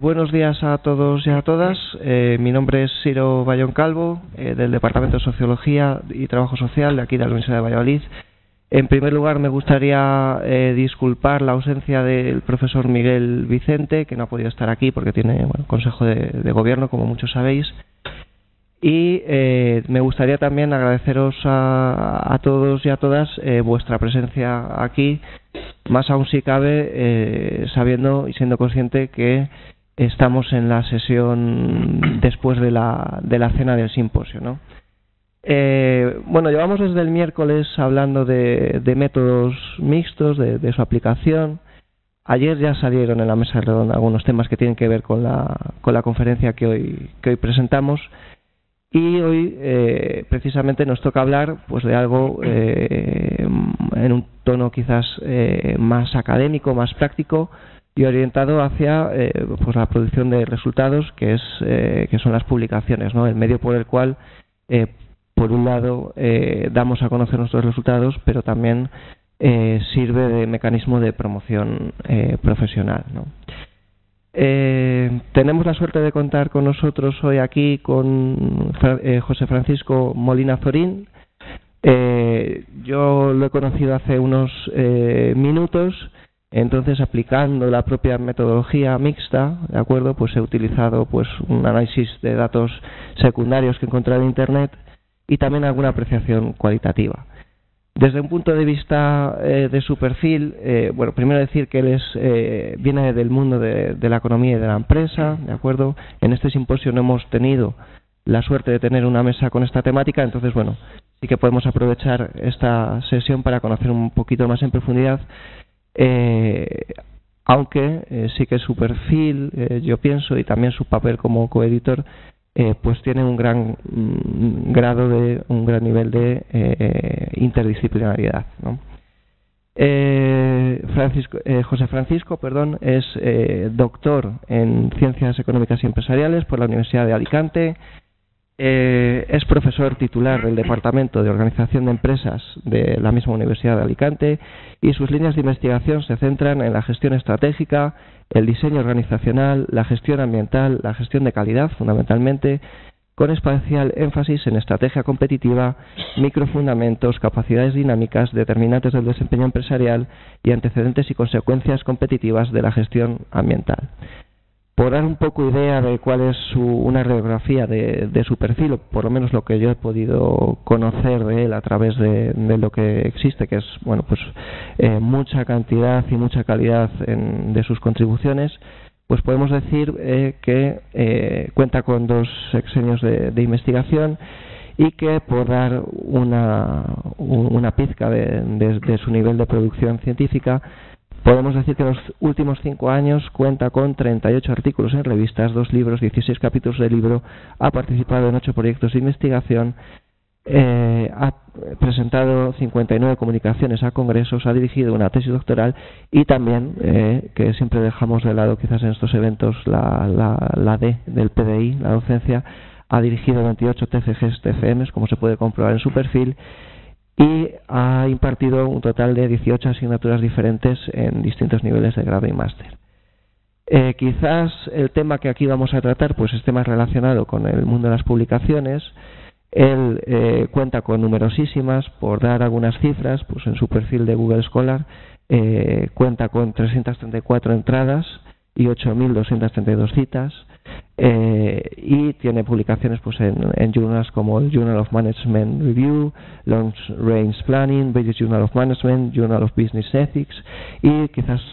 Buenos días a todos y a todas. Mi nombre es Siro Bayón Calvo, del Departamento de Sociología y Trabajo Social de aquí de la Universidad de Valladolid. En primer lugar, me gustaría disculpar la ausencia del profesor Miguel Vicente, que no ha podido estar aquí porque tiene consejo de gobierno, como muchos sabéis. Y me gustaría también agradeceros a todos y a todas vuestra presencia aquí, más aún si cabe, sabiendo y siendo consciente que estamos en la sesión después de la cena del simposio, ¿no? Llevamos desde el miércoles hablando de métodos mixtos, de su aplicación. Ayer ya salieron en la mesa redonda algunos temas que tienen que ver con la conferencia que hoy presentamos. Y hoy precisamente nos toca hablar pues de algo en un tono quizás más académico, más práctico y orientado hacia pues la producción de resultados, que son las publicaciones, ¿no? El medio por el cual por un lado damos a conocer nuestros resultados, pero también sirve de mecanismo de promoción profesional, ¿no? Tenemos la suerte de contar con nosotros hoy aquí con José Francisco Molina Zorín. Yo lo he conocido hace unos minutos. Entonces, aplicando la propia metodología mixta, ¿de acuerdo? Pues he utilizado pues un análisis de datos secundarios que he encontrado en Internet y también alguna apreciación cualitativa. Desde un punto de vista de su perfil, primero decir que él viene del mundo de la economía y de la empresa, ¿de acuerdo? En este simposio no hemos tenido la suerte de tener una mesa con esta temática, entonces, sí que podemos aprovechar esta sesión para conocer un poquito más en profundidad. Aunque sí que su perfil, yo pienso, y también su papel como coeditor, pues tiene un gran nivel de interdisciplinariedad, ¿no? José Francisco, es doctor en Ciencias Económicas y Empresariales por la Universidad de Alicante. Es profesor titular del Departamento de Organización de Empresas de la misma Universidad de Alicante y sus líneas de investigación se centran en la gestión estratégica, el diseño organizacional, la gestión ambiental, la gestión de calidad, fundamentalmente, con especial énfasis en estrategia competitiva, microfundamentos, capacidades dinámicas, determinantes del desempeño empresarial y antecedentes y consecuencias competitivas de la gestión ambiental. Por dar un poco idea de cuál es una radiografía de su perfil, o por lo menos lo que yo he podido conocer de él a través de lo que existe, que es mucha cantidad y mucha calidad de sus contribuciones, pues podemos decir que cuenta con 2 sexenios de investigación y que, por dar una pizca de su nivel de producción científica, podemos decir que en los últimos 5 años cuenta con 38 artículos en revistas, 2 libros, 16 capítulos de libro, ha participado en 8 proyectos de investigación, ha presentado 59 comunicaciones a congresos, ha dirigido una tesis doctoral y también, que siempre dejamos de lado quizás en estos eventos la D del PDI, la docencia, ha dirigido 28 TCGs, TFMs, como se puede comprobar en su perfil, y ha impartido un total de 18 asignaturas diferentes en distintos niveles de grado y máster. Quizás el tema que aquí vamos a tratar pues esté más relacionado con el mundo de las publicaciones. Él cuenta con numerosísimas, por dar algunas cifras, pues en su perfil de Google Scholar cuenta con 334 entradas y 8.232 citas, y tiene publicaciones pues en journals como el Journal of Management Review, Long Range Planning, British Journal of Management, Journal of Business Ethics, y quizás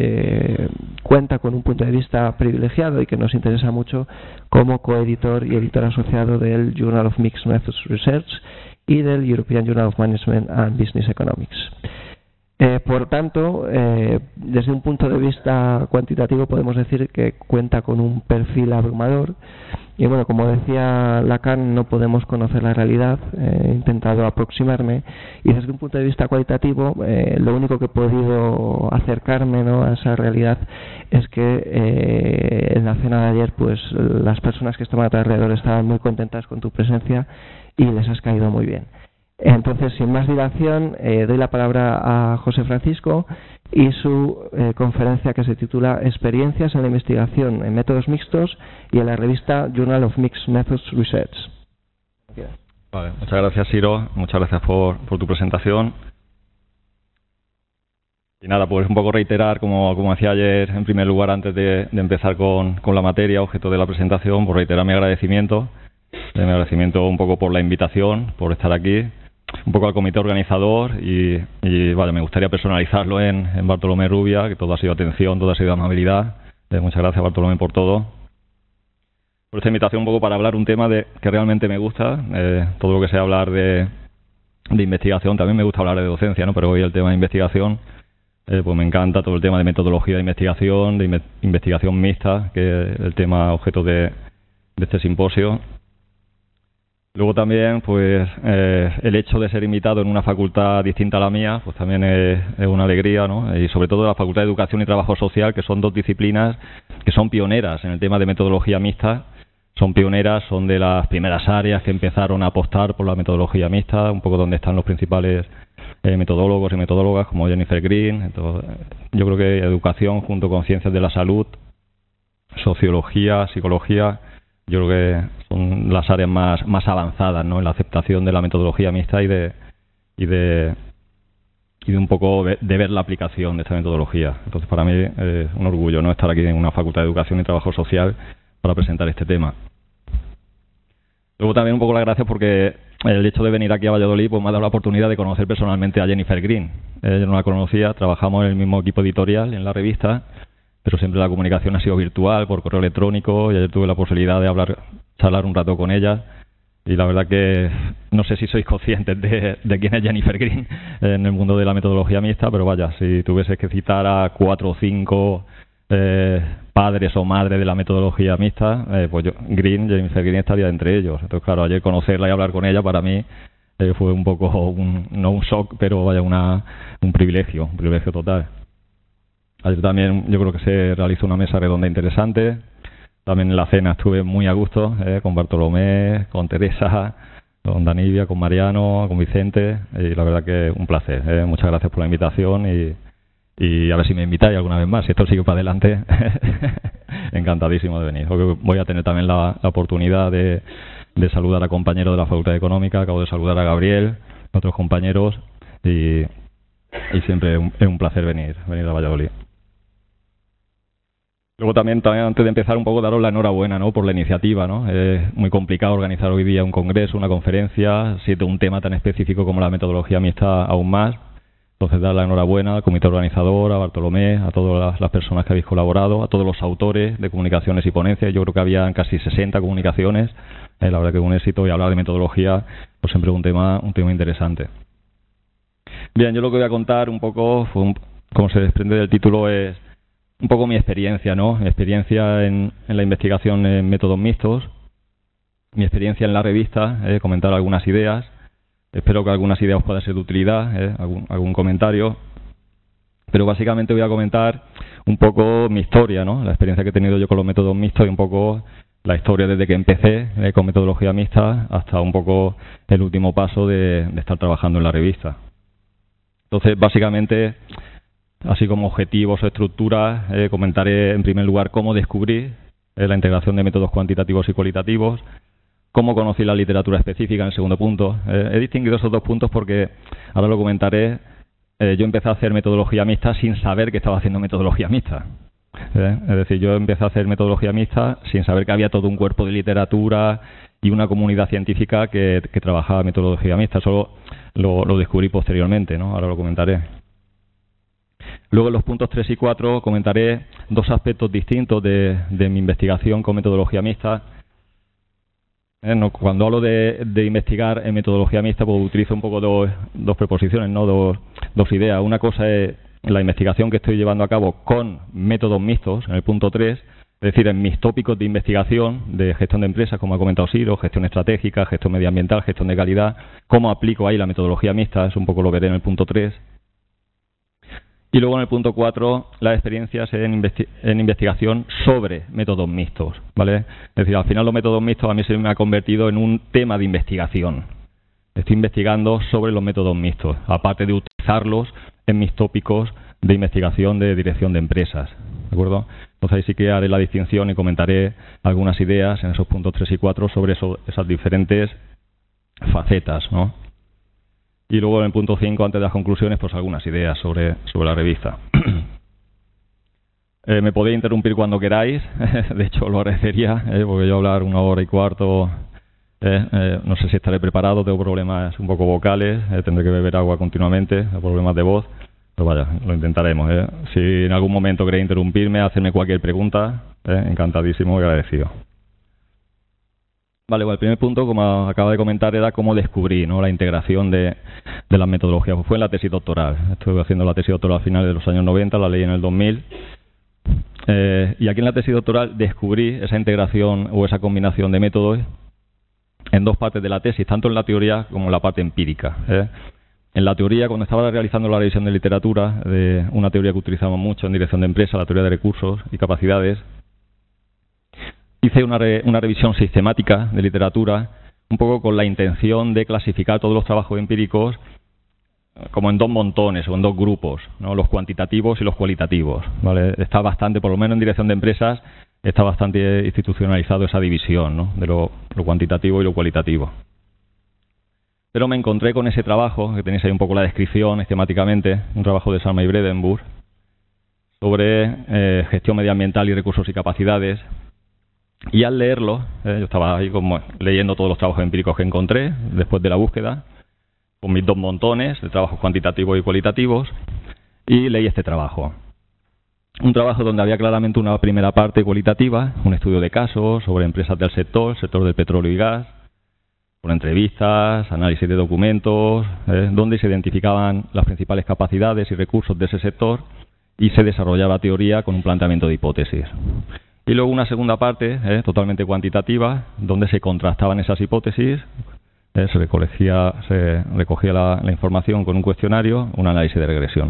cuenta con un punto de vista privilegiado y que nos interesa mucho como coeditor y editor asociado del Journal of Mixed Methods Research y del European Journal of Management and Business Economics. Por tanto, desde un punto de vista cuantitativo podemos decir que cuenta con un perfil abrumador y como decía Lacan, no podemos conocer la realidad, he intentado aproximarme, y desde un punto de vista cualitativo lo único que he podido acercarme, ¿no?, a esa realidad es que en la cena de ayer pues las personas que estaban a tu alrededor estaban muy contentas con tu presencia y les has caído muy bien. Entonces, sin más dilación, doy la palabra a José Francisco y su conferencia, que se titula Experiencias en la investigación en métodos mixtos, y en la revista Journal of Mixed Methods Research. Vale, muchas gracias, Siro. Muchas gracias por tu presentación. Y nada, pues un poco reiterar, como hacía ayer, en primer lugar, antes de empezar con la materia, objeto de la presentación, por reiterar mi agradecimiento. Mi agradecimiento un poco por la invitación, por estar aquí, un poco al comité organizador y vaya, me gustaría personalizarlo en Bartolomé Rubia, que todo ha sido atención, todo ha sido amabilidad. Muchas gracias, Bartolomé, por todo. Por esta invitación un poco para hablar un tema que realmente me gusta, todo lo que sea hablar de investigación, también me gusta hablar de docencia, ¿no? Pero hoy el tema de investigación, pues me encanta todo el tema de metodología de investigación mixta, que es el tema objeto de este simposio. Luego también, pues, el hecho de ser invitado en una facultad distinta a la mía, pues también es una alegría, ¿no? Y sobre todo la Facultad de Educación y Trabajo Social, que son dos disciplinas que son pioneras en el tema de metodología mixta. Son pioneras, son de las primeras áreas que empezaron a apostar por la metodología mixta, un poco donde están los principales metodólogos y metodólogas como Jennifer Green. Entonces, yo creo que educación junto con ciencias de la salud, sociología, psicología, yo creo que son las áreas más avanzadas, ¿no?, en la aceptación de la metodología mixta y de un poco de ver la aplicación de esta metodología. Entonces, para mí es un orgullo, ¿no?, estar aquí en una Facultad de Educación y Trabajo Social para presentar este tema. Luego también un poco las gracias porque el hecho de venir aquí a Valladolid pues me ha dado la oportunidad de conocer personalmente a Jennifer Green. Yo no la conocía, trabajamos en el mismo equipo editorial en la revista, pero siempre la comunicación ha sido virtual, por correo electrónico, y ayer tuve la posibilidad de charlar un rato con ella, y la verdad que no sé si sois conscientes de quién es Jennifer Green en el mundo de la metodología mixta, pero vaya, si tuviese que citar a 4 o 5 padres o madres de la metodología mixta, pues Jennifer Green estaría entre ellos. Entonces, claro, ayer conocerla y hablar con ella para mí fue un poco, no un shock, pero vaya, un privilegio total. Ayer también yo creo que se realizó una mesa redonda interesante. También en la cena estuve muy a gusto, con Bartolomé, con Teresa, con Danivia, con Mariano, con Vicente, y la verdad que un placer. Muchas gracias por la invitación y a ver si me invitáis alguna vez más. Si esto sigue para adelante, encantadísimo de venir. Voy a tener también la oportunidad de saludar a compañeros de la Facultad de Económica. Acabo de saludar a Gabriel, a otros compañeros, y siempre es un placer venir a Valladolid. Luego también antes de empezar un poco daros la enhorabuena, ¿no?, por la iniciativa, ¿no? Es muy complicado organizar hoy día un congreso, una conferencia, siendo un tema tan específico como la metodología mixta aún más. Entonces, dar la enhorabuena al comité organizador, a Bartolomé, a todas las personas que habéis colaborado, a todos los autores de comunicaciones y ponencias. Yo creo que había casi 60 comunicaciones. La verdad que es un éxito, y hablar de metodología pues siempre es un tema interesante. Bien, yo lo que voy a contar un poco, como se desprende del título, es un poco mi experiencia, ¿no? Mi experiencia en la investigación en métodos mixtos, mi experiencia en la revista, comentar algunas ideas. Espero que algunas ideas puedan ser de utilidad, algún comentario. Pero básicamente voy a comentar un poco mi historia, ¿no?, la experiencia que he tenido yo con los métodos mixtos, y un poco la historia desde que empecé con metodología mixta hasta un poco el último paso de estar trabajando en la revista. Entonces, básicamente, así como objetivos o estructuras, comentaré en primer lugar cómo descubrí la integración de métodos cuantitativos y cualitativos, cómo conocí la literatura específica en el segundo punto. He distinguido esos dos puntos porque, ahora lo comentaré, yo empecé a hacer metodología mixta sin saber que estaba haciendo metodología mixta. Es decir, yo empecé a hacer metodología mixta sin saber que había todo un cuerpo de literatura y una comunidad científica que trabajaba metodología mixta. Solo lo descubrí posteriormente, ¿no? Ahora lo comentaré. Luego, en los puntos 3 y 4 comentaré dos aspectos distintos de mi investigación con metodología mixta. Cuando hablo de investigar en metodología mixta, pues utilizo un poco dos preposiciones, ¿no? Dos ideas. Una cosa es la investigación que estoy llevando a cabo con métodos mixtos, en el punto 3, es decir, en mis tópicos de investigación de gestión de empresas, como ha comentado Siro, gestión estratégica, gestión medioambiental, gestión de calidad, cómo aplico ahí la metodología mixta, es un poco lo veré en el punto 3. Y luego en el punto 4, las experiencias en investigación sobre métodos mixtos, ¿vale? Es decir, al final los métodos mixtos a mí se me ha convertido en un tema de investigación. estoy investigando sobre los métodos mixtos, aparte de utilizarlos en mis tópicos de investigación de dirección de empresas, ¿de acuerdo? Entonces ahí sí que haré la distinción y comentaré algunas ideas en esos puntos 3 y 4 sobre esas diferentes facetas, ¿no? Y luego en el punto 5, antes de las conclusiones, pues algunas ideas sobre la revista. Me podéis interrumpir cuando queráis, de hecho lo agradecería, porque yo hablar 1 hora y cuarto, no sé si estaré preparado, tengo problemas un poco vocales, tendré que beber agua continuamente, problemas de voz, pero vaya, lo intentaremos. Si en algún momento queréis interrumpirme, hacerme cualquier pregunta, encantadísimo y agradecido. Vale, bueno, el primer punto, como acaba de comentar, era cómo descubrí, ¿no?, la integración de las metodologías. Fue en la tesis doctoral. Estuve haciendo la tesis doctoral a finales de los años 90, la leí en el 2000. Y aquí en la tesis doctoral descubrí esa integración o esa combinación de métodos en 2 partes de la tesis, tanto en la teoría como en la parte empírica. En la teoría, cuando estaba realizando la revisión de literatura, de una teoría que utilizamos mucho en dirección de empresa, la teoría de recursos y capacidades, hice una revisión sistemática de literatura, un poco con la intención de clasificar todos los trabajos empíricos como en 2 montones o en 2 grupos, ¿no?, los cuantitativos y los cualitativos, ¿vale? Está bastante, por lo menos en dirección de empresas, está bastante institucionalizado esa división, ¿no?, de lo cuantitativo y lo cualitativo. Pero me encontré con ese trabajo, que tenéis ahí un poco la descripción esquemáticamente, un trabajo de Salma y Bredenburg, sobre gestión medioambiental y recursos y capacidades. Y al leerlo, yo estaba ahí como leyendo todos los trabajos empíricos que encontré después de la búsqueda, con mis 2 montones de trabajos cuantitativos y cualitativos, y leí este trabajo. Un trabajo donde había claramente una primera parte cualitativa, un estudio de casos sobre empresas del sector del petróleo y gas, con entrevistas, análisis de documentos, donde se identificaban las principales capacidades y recursos de ese sector y se desarrollaba teoría con un planteamiento de hipótesis. Y luego una segunda parte, totalmente cuantitativa, donde se contrastaban esas hipótesis, se recogía la información con un cuestionario, un análisis de regresión.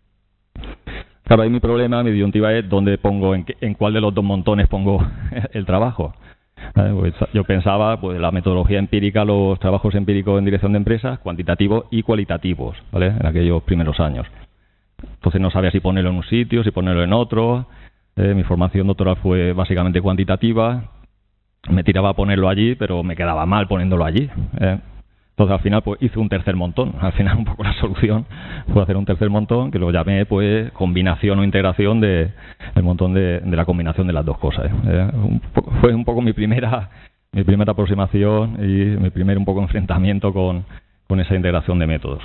Claro, ahí mi problema, mi disyuntiva es dónde pongo, en cuál de los 2 montones pongo el trabajo. Pues yo pensaba, pues la metodología empírica, los trabajos empíricos en dirección de empresas, cuantitativos y cualitativos, ¿vale?, en aquellos primeros años. Entonces no sabía si ponerlo en un sitio, si ponerlo en otro. Mi formación doctoral fue básicamente cuantitativa. Me tiraba a ponerlo allí, pero me quedaba mal poniéndolo allí. Entonces al final pues hice un tercer montón. Al final un poco la solución fue hacer un tercer montón, que lo llamé pues combinación o integración el montón de la combinación de las 2 cosas. Fue un poco mi primera aproximación y mi primer un poco enfrentamiento con esa integración de métodos.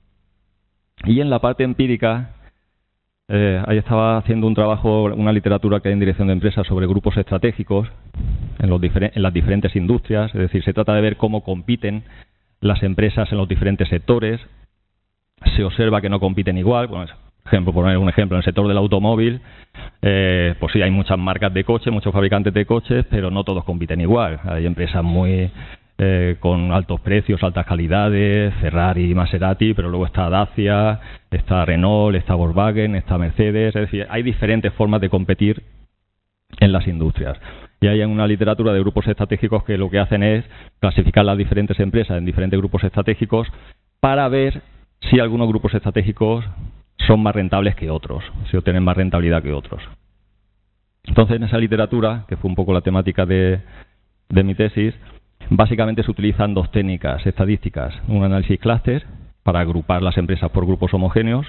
Y en la parte empírica, ahí estaba haciendo un trabajo, una literatura que hay en dirección de empresas sobre grupos estratégicos en las diferentes industrias. Es decir, se trata de ver cómo compiten las empresas en los diferentes sectores. Se observa que no compiten igual. Bueno, por poner un ejemplo, en el sector del automóvil, pues sí, hay muchas marcas de coches, muchos fabricantes de coches, pero no todos compiten igual. Hay empresas muy con altos precios, altas calidades, Ferrari, Maserati, pero luego está Dacia, está Renault, está Volkswagen, está Mercedes. Es decir, hay diferentes formas de competir en las industrias. Y hay una literatura de grupos estratégicos que lo que hacen es clasificar las diferentes empresas en diferentes grupos estratégicos para ver si algunos grupos estratégicos son más rentables que otros, si obtienen más rentabilidad que otros. Entonces, en esa literatura, que fue un poco la temática de mi tesis, básicamente se utilizan 2 técnicas estadísticas. Un análisis clúster para agrupar las empresas por grupos homogéneos.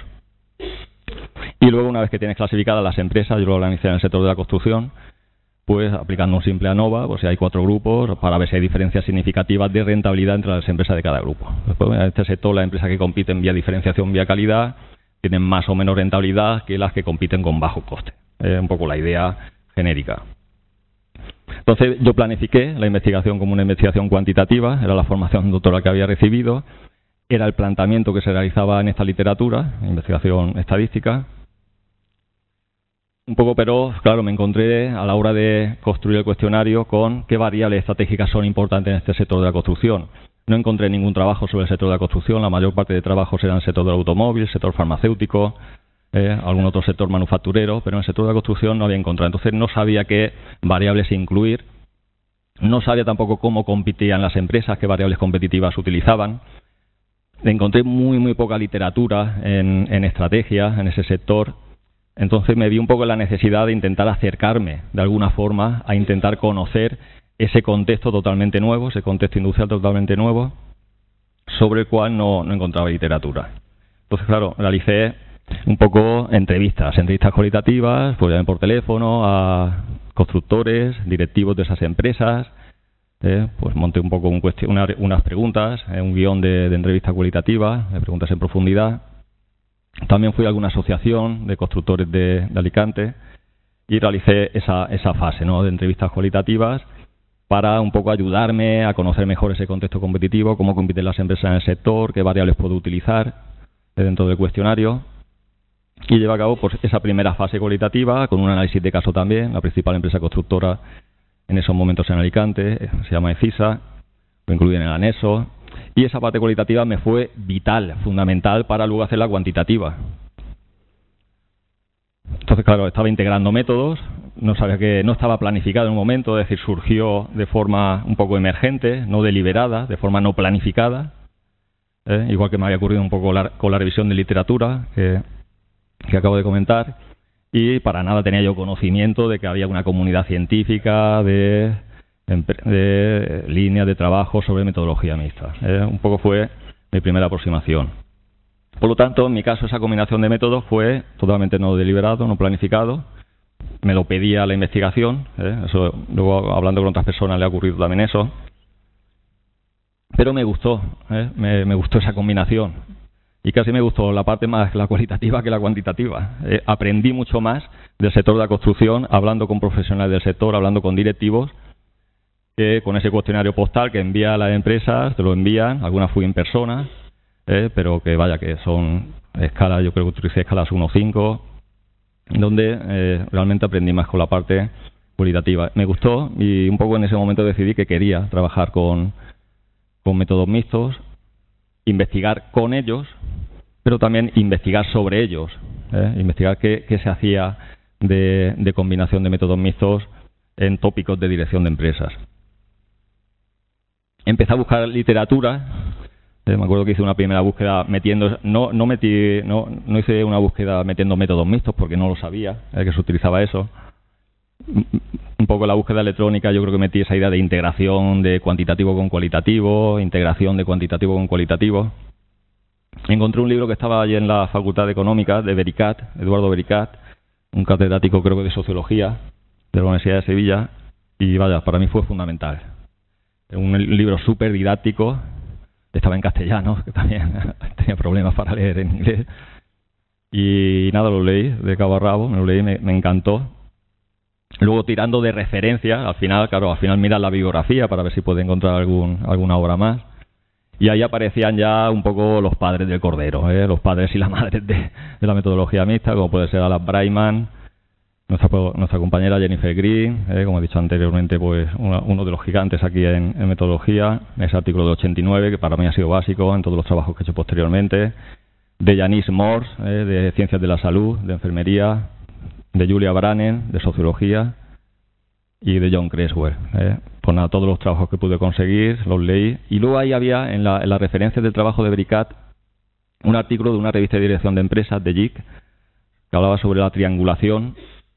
Y luego, una vez que tienes clasificadas las empresas, yo lo organicé en el sector de la construcción, pues aplicando un simple ANOVA, pues si hay 4 grupos, para ver si hay diferencias significativas de rentabilidad entre las empresas de cada grupo. Después, en este sector, las empresas que compiten vía diferenciación, vía calidad, tienen más o menos rentabilidad que las que compiten con bajo coste. Es un poco la idea genérica. Entonces yo planifiqué la investigación como una investigación cuantitativa, era la formación doctoral que había recibido, era el planteamiento que se realizaba en esta literatura, investigación estadística. Un poco, pero claro, me encontré a la hora de construir el cuestionario con qué variables estratégicas son importantes en este sector de la construcción. No encontré ningún trabajo sobre el sector de la construcción, la mayor parte de trabajos eran el sector del automóvil, el sector farmacéutico, algún otro sector manufacturero, pero en el sector de la construcción no había encontrado. Entonces no sabía qué variables incluir, no sabía tampoco cómo competían las empresas, qué variables competitivas utilizaban. encontré muy poca literatura en estrategia, en ese sector. Entonces me vi un poco en la necesidad de intentar acercarme de alguna forma a intentar conocer ese contexto totalmente nuevo, ese contexto industrial totalmente nuevo, sobre el cual no encontraba literatura. Entonces, claro, realicé un poco entrevistas cualitativas, pues llamé por teléfono a constructores, directivos de esas empresas, pues monté un poco unas preguntas, un guión de entrevista cualitativa, de preguntas en profundidad. También fui a alguna asociación de constructores de Alicante y realicé esa fase, ¿no?, de entrevistas cualitativas para un poco ayudarme a conocer mejor ese contexto competitivo, cómo compiten las empresas en el sector, qué variables puedo utilizar dentro del cuestionario. Y llevé a cabo pues esa primera fase cualitativa con un análisis de caso también. La principal empresa constructora en esos momentos en Alicante se llama ECISA, lo incluí en el anexo. Y esa parte cualitativa me fue vital, fundamental para luego hacer la cuantitativa. Entonces, claro, estaba integrando métodos, no estaba planificado en un momento, es decir, surgió de forma un poco emergente, no deliberada, de forma no planificada, igual que me había ocurrido un poco con la revisión de literatura que acabo de comentar, y para nada tenía yo conocimiento de que había una comunidad científica de líneas de trabajo sobre metodología mixta. Un poco fue mi primera aproximación. Por lo tanto, en mi caso, esa combinación de métodos fue totalmente no deliberado, no planificado. Me lo pedía la investigación, eso, luego hablando con otras personas le ha ocurrido también eso. Pero me gustó, me gustó esa combinación. Y casi me gustó la parte más la cualitativa que la cuantitativa. Aprendí mucho más del sector de la construcción, hablando con profesionales del sector, hablando con directivos, que con ese cuestionario postal que envía a las empresas, te lo envían, algunas fui en persona, pero que vaya, que son escalas, yo creo que utilicé escalas 1-5, donde realmente aprendí más con la parte cualitativa. Me gustó y un poco en ese momento decidí que quería trabajar con métodos mixtos, investigar con ellos, pero también investigar sobre ellos, investigar qué se hacía de combinación de métodos mixtos en tópicos de dirección de empresas. Empecé a buscar literatura. Me acuerdo que hice una primera búsqueda metiendo, no hice una búsqueda metiendo métodos mixtos porque no lo sabía, que se utilizaba eso. Un poco en la búsqueda electrónica yo creo que metí esa idea de integración de cuantitativo con cualitativo, integración de cuantitativo con cualitativo. Encontré un libro que estaba allí en la Facultad de Económicas de Bericat, Eduardo Bericat, un catedrático creo que de Sociología de la Universidad de Sevilla, y vaya, para mí fue fundamental. Un libro súper didáctico, estaba en castellano, que también tenía problemas para leer en inglés. Y nada, lo leí de cabo a rabo, me lo leí, me encantó. Luego tirando de referencia, al final miras la bibliografía para ver si puede encontrar alguna obra más. Y ahí aparecían ya un poco los padres del cordero, los padres y las madres de la metodología mixta, como puede ser Alan Brightman, nuestra compañera Jennifer Green, como he dicho anteriormente, pues uno de los gigantes aquí en metodología, ese artículo de 89 que para mí ha sido básico en todos los trabajos que he hecho posteriormente, de Janice Morse, de Ciencias de la Salud, de Enfermería, de Julia Brannen, de Sociología, y de John Creswell. Pues nada, todos los trabajos que pude conseguir los leí. Y luego ahí había, en las referencias del trabajo de Bericat, un artículo de una revista de dirección de empresas, de JIC, que hablaba sobre la triangulación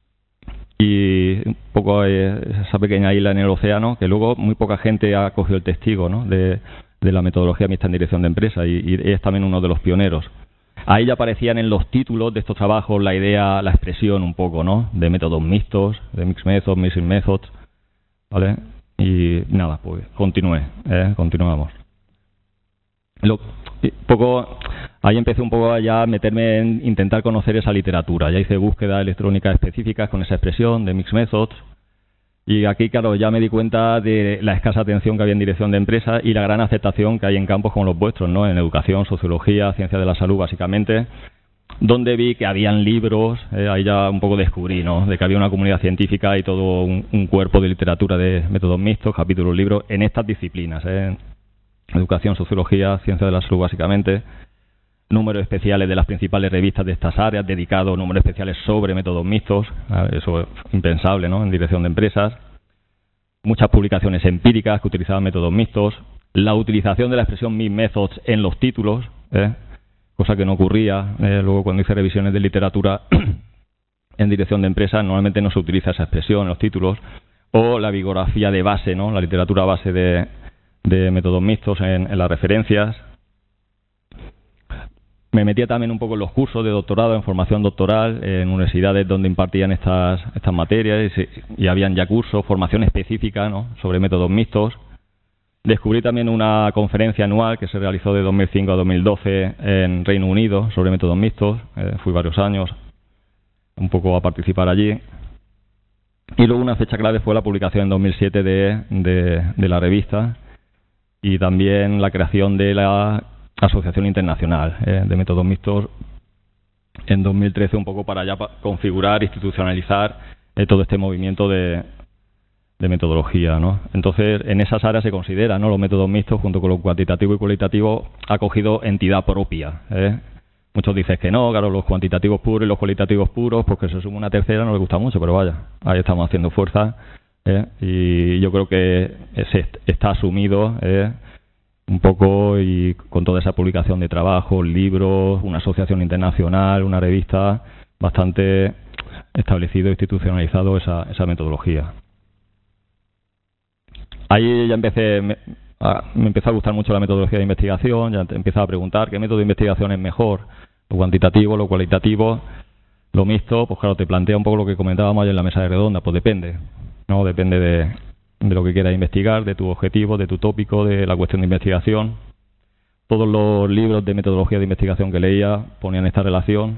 y un poco esa pequeña isla en el océano, que luego muy poca gente ha cogido el testigo, ¿no?, de la metodología mixta en dirección de empresas, y es también uno de los pioneros. Ahí ya aparecían en los títulos de estos trabajos la idea, la expresión un poco, ¿no?, de métodos mixtos, de mixed methods, mixing methods, ¿vale? Y nada, pues continuamos. Ahí empecé un poco ya a meterme en intentar conocer esa literatura. Ya hice búsquedas electrónicas específicas con esa expresión de mixed methods. Y aquí, claro, ya me di cuenta de la escasa atención que había en dirección de empresas y la gran aceptación que hay en campos como los vuestros, ¿no?, en educación, sociología, ciencias de la salud, básicamente, donde vi que habían libros, ahí ya un poco descubrí, ¿no?, de que había una comunidad científica y todo un cuerpo de literatura de métodos mixtos, capítulos, libros, en estas disciplinas, educación, sociología, ciencias de la salud, básicamente, números especiales de las principales revistas de estas áreas, dedicados números especiales sobre métodos mixtos, eso es impensable, ¿no?, en dirección de empresas, muchas publicaciones empíricas que utilizaban métodos mixtos, la utilización de la expresión mis methods en los títulos, cosa que no ocurría luego cuando hice revisiones de literatura en dirección de empresas. Normalmente no se utiliza esa expresión en los títulos, o la bibliografía de base, ¿no? La literatura base de métodos mixtos en las referencias. Me metía también un poco en los cursos de doctorado, en formación doctoral, en universidades donde impartían estas materias y habían ya cursos, formación específica, ¿no?, sobre métodos mixtos. Descubrí también una conferencia anual que se realizó de 2005 a 2012 en Reino Unido sobre métodos mixtos. Fui varios años un poco a participar allí. Y luego una fecha clave fue la publicación en 2007 de la revista y también la creación de la Asociación Internacional de Métodos Mixtos en 2013, un poco para ya configurar, institucionalizar todo este movimiento de metodología, ¿no? Entonces, en esas áreas se considera, ¿no?, los métodos mixtos, junto con lo cuantitativo y cualitativo, ha cogido entidad propia. Muchos dicen que no, claro, los cuantitativos puros y los cualitativos puros, pues que se suma una tercera no les gusta mucho, pero vaya, ahí estamos haciendo fuerza, y yo creo que está asumido un poco, y con toda esa publicación de trabajos, libros, una asociación internacional, una revista, bastante establecido e institucionalizado esa metodología. Ahí ya me empezó a gustar mucho la metodología de investigación, ya empezaba a preguntar qué método de investigación es mejor, lo cuantitativo, lo cualitativo, lo mixto. Pues claro, te plantea un poco lo que comentábamos ayer en la mesa de redonda, pues depende, ¿no? Depende de lo que quieras investigar, de tu objetivo, de tu tópico, de la cuestión de investigación. Todos los libros de metodología de investigación que leía ponían esta relación.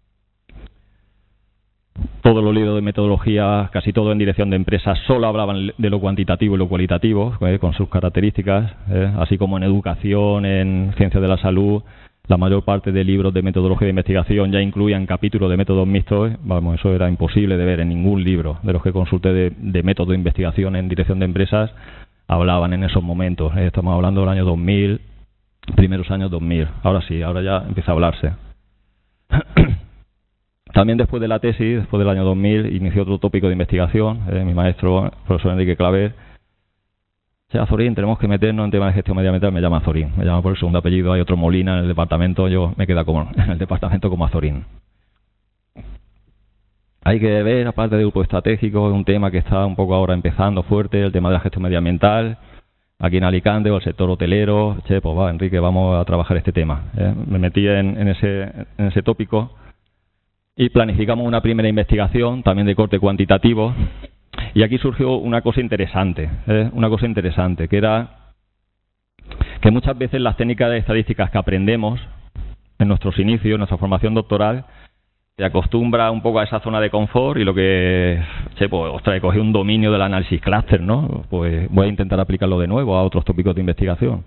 Todos los libros de metodología, casi todo en dirección de empresas, solo hablaban de lo cuantitativo y lo cualitativo, con sus características, así como en educación, en ciencias de la salud. La mayor parte de libros de metodología de investigación ya incluían capítulos de métodos mixtos. Vamos, eso era imposible de ver en ningún libro de los que consulté de método de investigación en dirección de empresas. Hablaban en esos momentos. Estamos hablando del año 2000, primeros años 2000. Ahora sí, ahora ya empieza a hablarse. También después de la tesis, después del año 2000, inicié otro tópico de investigación. Mi maestro, el profesor Enrique Claver: Azorín, tenemos que meternos en temas de gestión medioambiental. Me llama Azorín, me llama por el segundo apellido. Hay otro Molina en el departamento, yo me quedo en el departamento como Azorín. Hay que ver, aparte del grupo estratégico, un tema que está un poco ahora empezando fuerte, el tema de la gestión medioambiental, aquí en Alicante, o el sector hotelero. Pues va, Enrique, vamos a trabajar este tema. Me metí en ese tópico. Y planificamos una primera investigación, también de corte cuantitativo. Y aquí surgió una cosa interesante, que era que muchas veces las técnicas de estadísticas que aprendemos en nuestros inicios, en nuestra formación doctoral, te acostumbra un poco a esa zona de confort y lo que, pues, ostras, he cogido un dominio del análisis clúster, ¿no? Pues voy a intentar aplicarlo de nuevo a otros tópicos de investigación.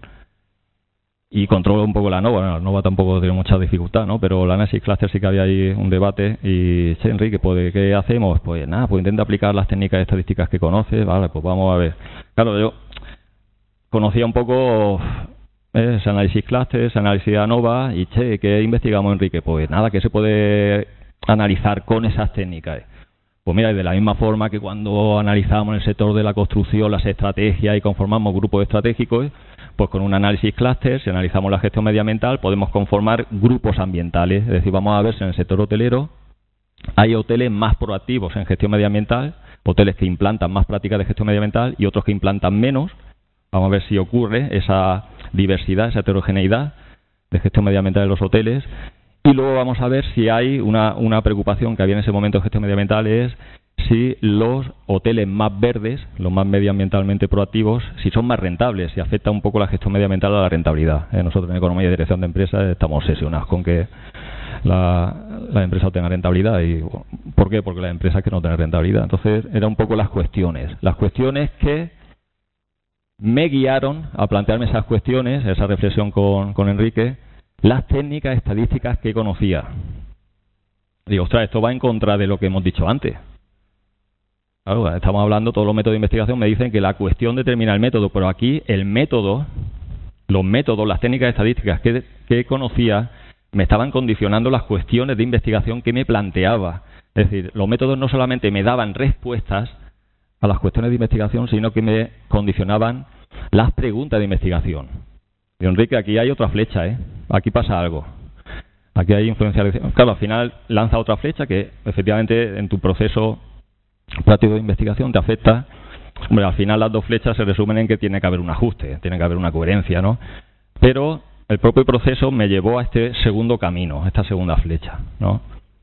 Y controlo un poco la ANOVA. Bueno, la ANOVA tampoco tiene mucha dificultad, ¿no? Pero el análisis clúster sí que había ahí un debate. Y, Enrique, pues, ¿qué hacemos? Pues nada, pues intenta aplicar las técnicas estadísticas que conoces. Vale, pues vamos a ver. Claro, yo conocía un poco ese análisis clúster, ese análisis de ANOVA. Y, ¿qué investigamos, Enrique? Pues nada, ¿qué se puede analizar con esas técnicas? Pues mira, de la misma forma que cuando analizamos en el sector de la construcción las estrategias y conformamos grupos estratégicos, pues con un análisis clúster, si analizamos la gestión medioambiental, podemos conformar grupos ambientales. Es decir, vamos a ver si en el sector hotelero hay hoteles más proactivos en gestión medioambiental, hoteles que implantan más prácticas de gestión medioambiental y otros que implantan menos. Vamos a ver si ocurre esa diversidad, esa heterogeneidad de gestión medioambiental en los hoteles. Y luego vamos a ver si hay una preocupación que había en ese momento en gestión medioambiental, es si los hoteles más verdes, los más medioambientalmente proactivos, si son más rentables, si afecta un poco la gestión medioambiental a la rentabilidad. Nosotros en Economía y Dirección de Empresas estamos obsesionados con que la empresa obtenga rentabilidad. ¿Y por qué? Porque las empresas que no tienen rentabilidad. Entonces, eran un poco las cuestiones que me guiaron a plantearme esas cuestiones, esa reflexión con Enrique, las técnicas estadísticas que conocía. Digo, ostras, esto va en contra de lo que hemos dicho antes. Claro, estamos hablando, todos los métodos de investigación me dicen que la cuestión determina el método, pero aquí el método, los métodos, las técnicas estadísticas que conocía me estaban condicionando las cuestiones de investigación que me planteaba. Es decir, los métodos no solamente me daban respuestas a las cuestiones de investigación, sino que me condicionaban las preguntas de investigación. Y Enrique, aquí hay otra flecha, aquí pasa algo. Aquí hay influencia. Claro, al final lanza otra flecha que efectivamente en tu proceso práctico de investigación te afecta. Hombre, al final las dos flechas se resumen en que tiene que haber un ajuste, tiene que haber una coherencia, ¿no? Pero el propio proceso me llevó a este segundo camino, a esta segunda flecha, ¿no?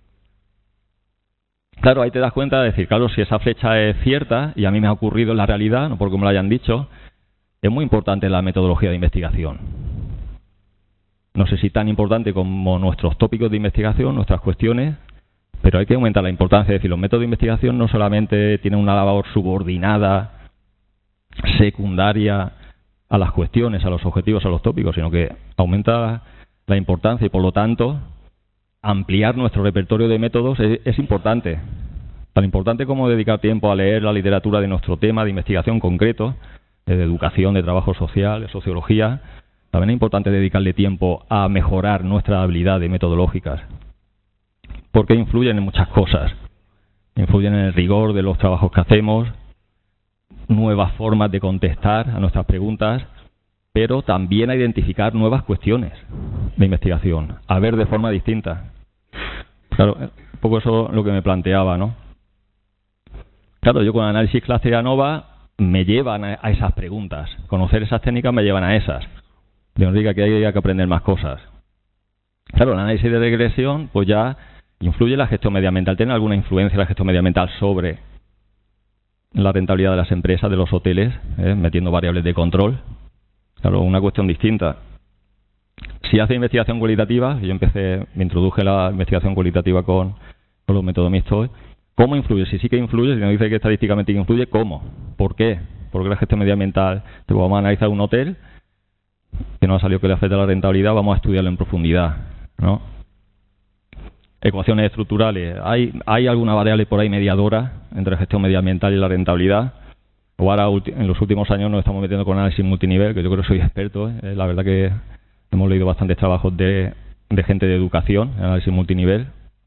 Claro, ahí te das cuenta de decir, claro, si esa flecha es cierta y a mí me ha ocurrido en la realidad, no porque me lo hayan dicho, es muy importante la metodología de investigación. No sé si tan importante como nuestros tópicos de investigación, nuestras cuestiones, pero hay que aumentar la importancia. Es decir, los métodos de investigación no solamente tienen una labor subordinada, secundaria a las cuestiones, a los objetivos, a los tópicos, sino que aumenta la importancia y, por lo tanto, ampliar nuestro repertorio de métodos es importante. Tan importante como dedicar tiempo a leer la literatura de nuestro tema de investigación concreto, de educación, de trabajo social, de sociología. También es importante dedicarle tiempo a mejorar nuestras habilidades metodológicas, porque influyen en muchas cosas. Influyen en el rigor de los trabajos que hacemos, nuevas formas de contestar a nuestras preguntas, pero también a identificar nuevas cuestiones de investigación, a ver de forma distinta. Claro, un poco eso es lo que me planteaba, ¿no? Claro, yo con análisis clase ANOVA me llevan a esas preguntas. Conocer esas técnicas me llevan a esas. De Enrique, que hay que aprender más cosas. Claro, el análisis de regresión, pues ya influye la gestión medioambiental. ¿Tiene alguna influencia la gestión medioambiental sobre la rentabilidad de las empresas, de los hoteles, metiendo variables de control? Claro, una cuestión distinta. Si hace investigación cualitativa, yo me introduje la investigación cualitativa con los métodos mixtos, ¿cómo influye? Si sí que influye, si no dice que estadísticamente influye, ¿cómo? ¿Por qué? Porque la gestión medioambiental, vamos a analizar un hotel que no ha salido que le afecta a la rentabilidad, vamos a estudiarlo en profundidad, ¿no? Ecuaciones estructurales. ¿Hay alguna variable por ahí mediadora entre la gestión medioambiental y la rentabilidad? O ahora, en los últimos años, nos estamos metiendo con análisis multinivel, que yo creo que soy experto. La verdad que hemos leído bastantes trabajos de gente de educación, análisis multinivel.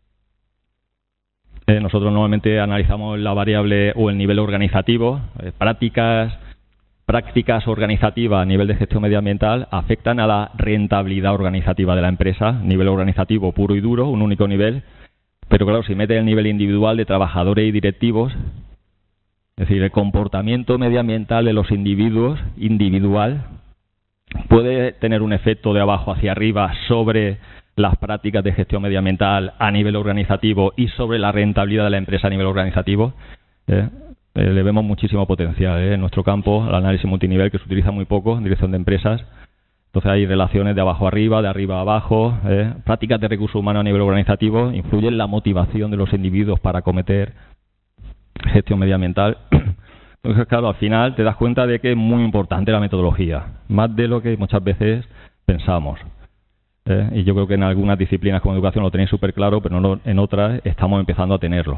Nosotros normalmente analizamos la variable o el nivel organizativo, prácticas organizativas a nivel de gestión medioambiental afectan a la rentabilidad organizativa de la empresa, nivel organizativo puro y duro, un único nivel, pero claro, si mete el nivel individual de trabajadores y directivos, es decir, el comportamiento medioambiental de los individuos, individual, puede tener un efecto de abajo hacia arriba sobre las prácticas de gestión medioambiental a nivel organizativo y sobre la rentabilidad de la empresa a nivel organizativo. Le vemos muchísimo potencial en nuestro campo, al análisis multinivel, que se utiliza muy poco en dirección de empresas. Entonces hay relaciones de abajo a arriba, de arriba a abajo, prácticas de recursos humanos a nivel organizativo, influyen en la motivación de los individuos para acometer gestión medioambiental. Entonces, claro, al final te das cuenta de que es muy importante la metodología, más de lo que muchas veces pensamos. Y yo creo que en algunas disciplinas como educación lo tenéis súper claro, pero en otras estamos empezando a tenerlo.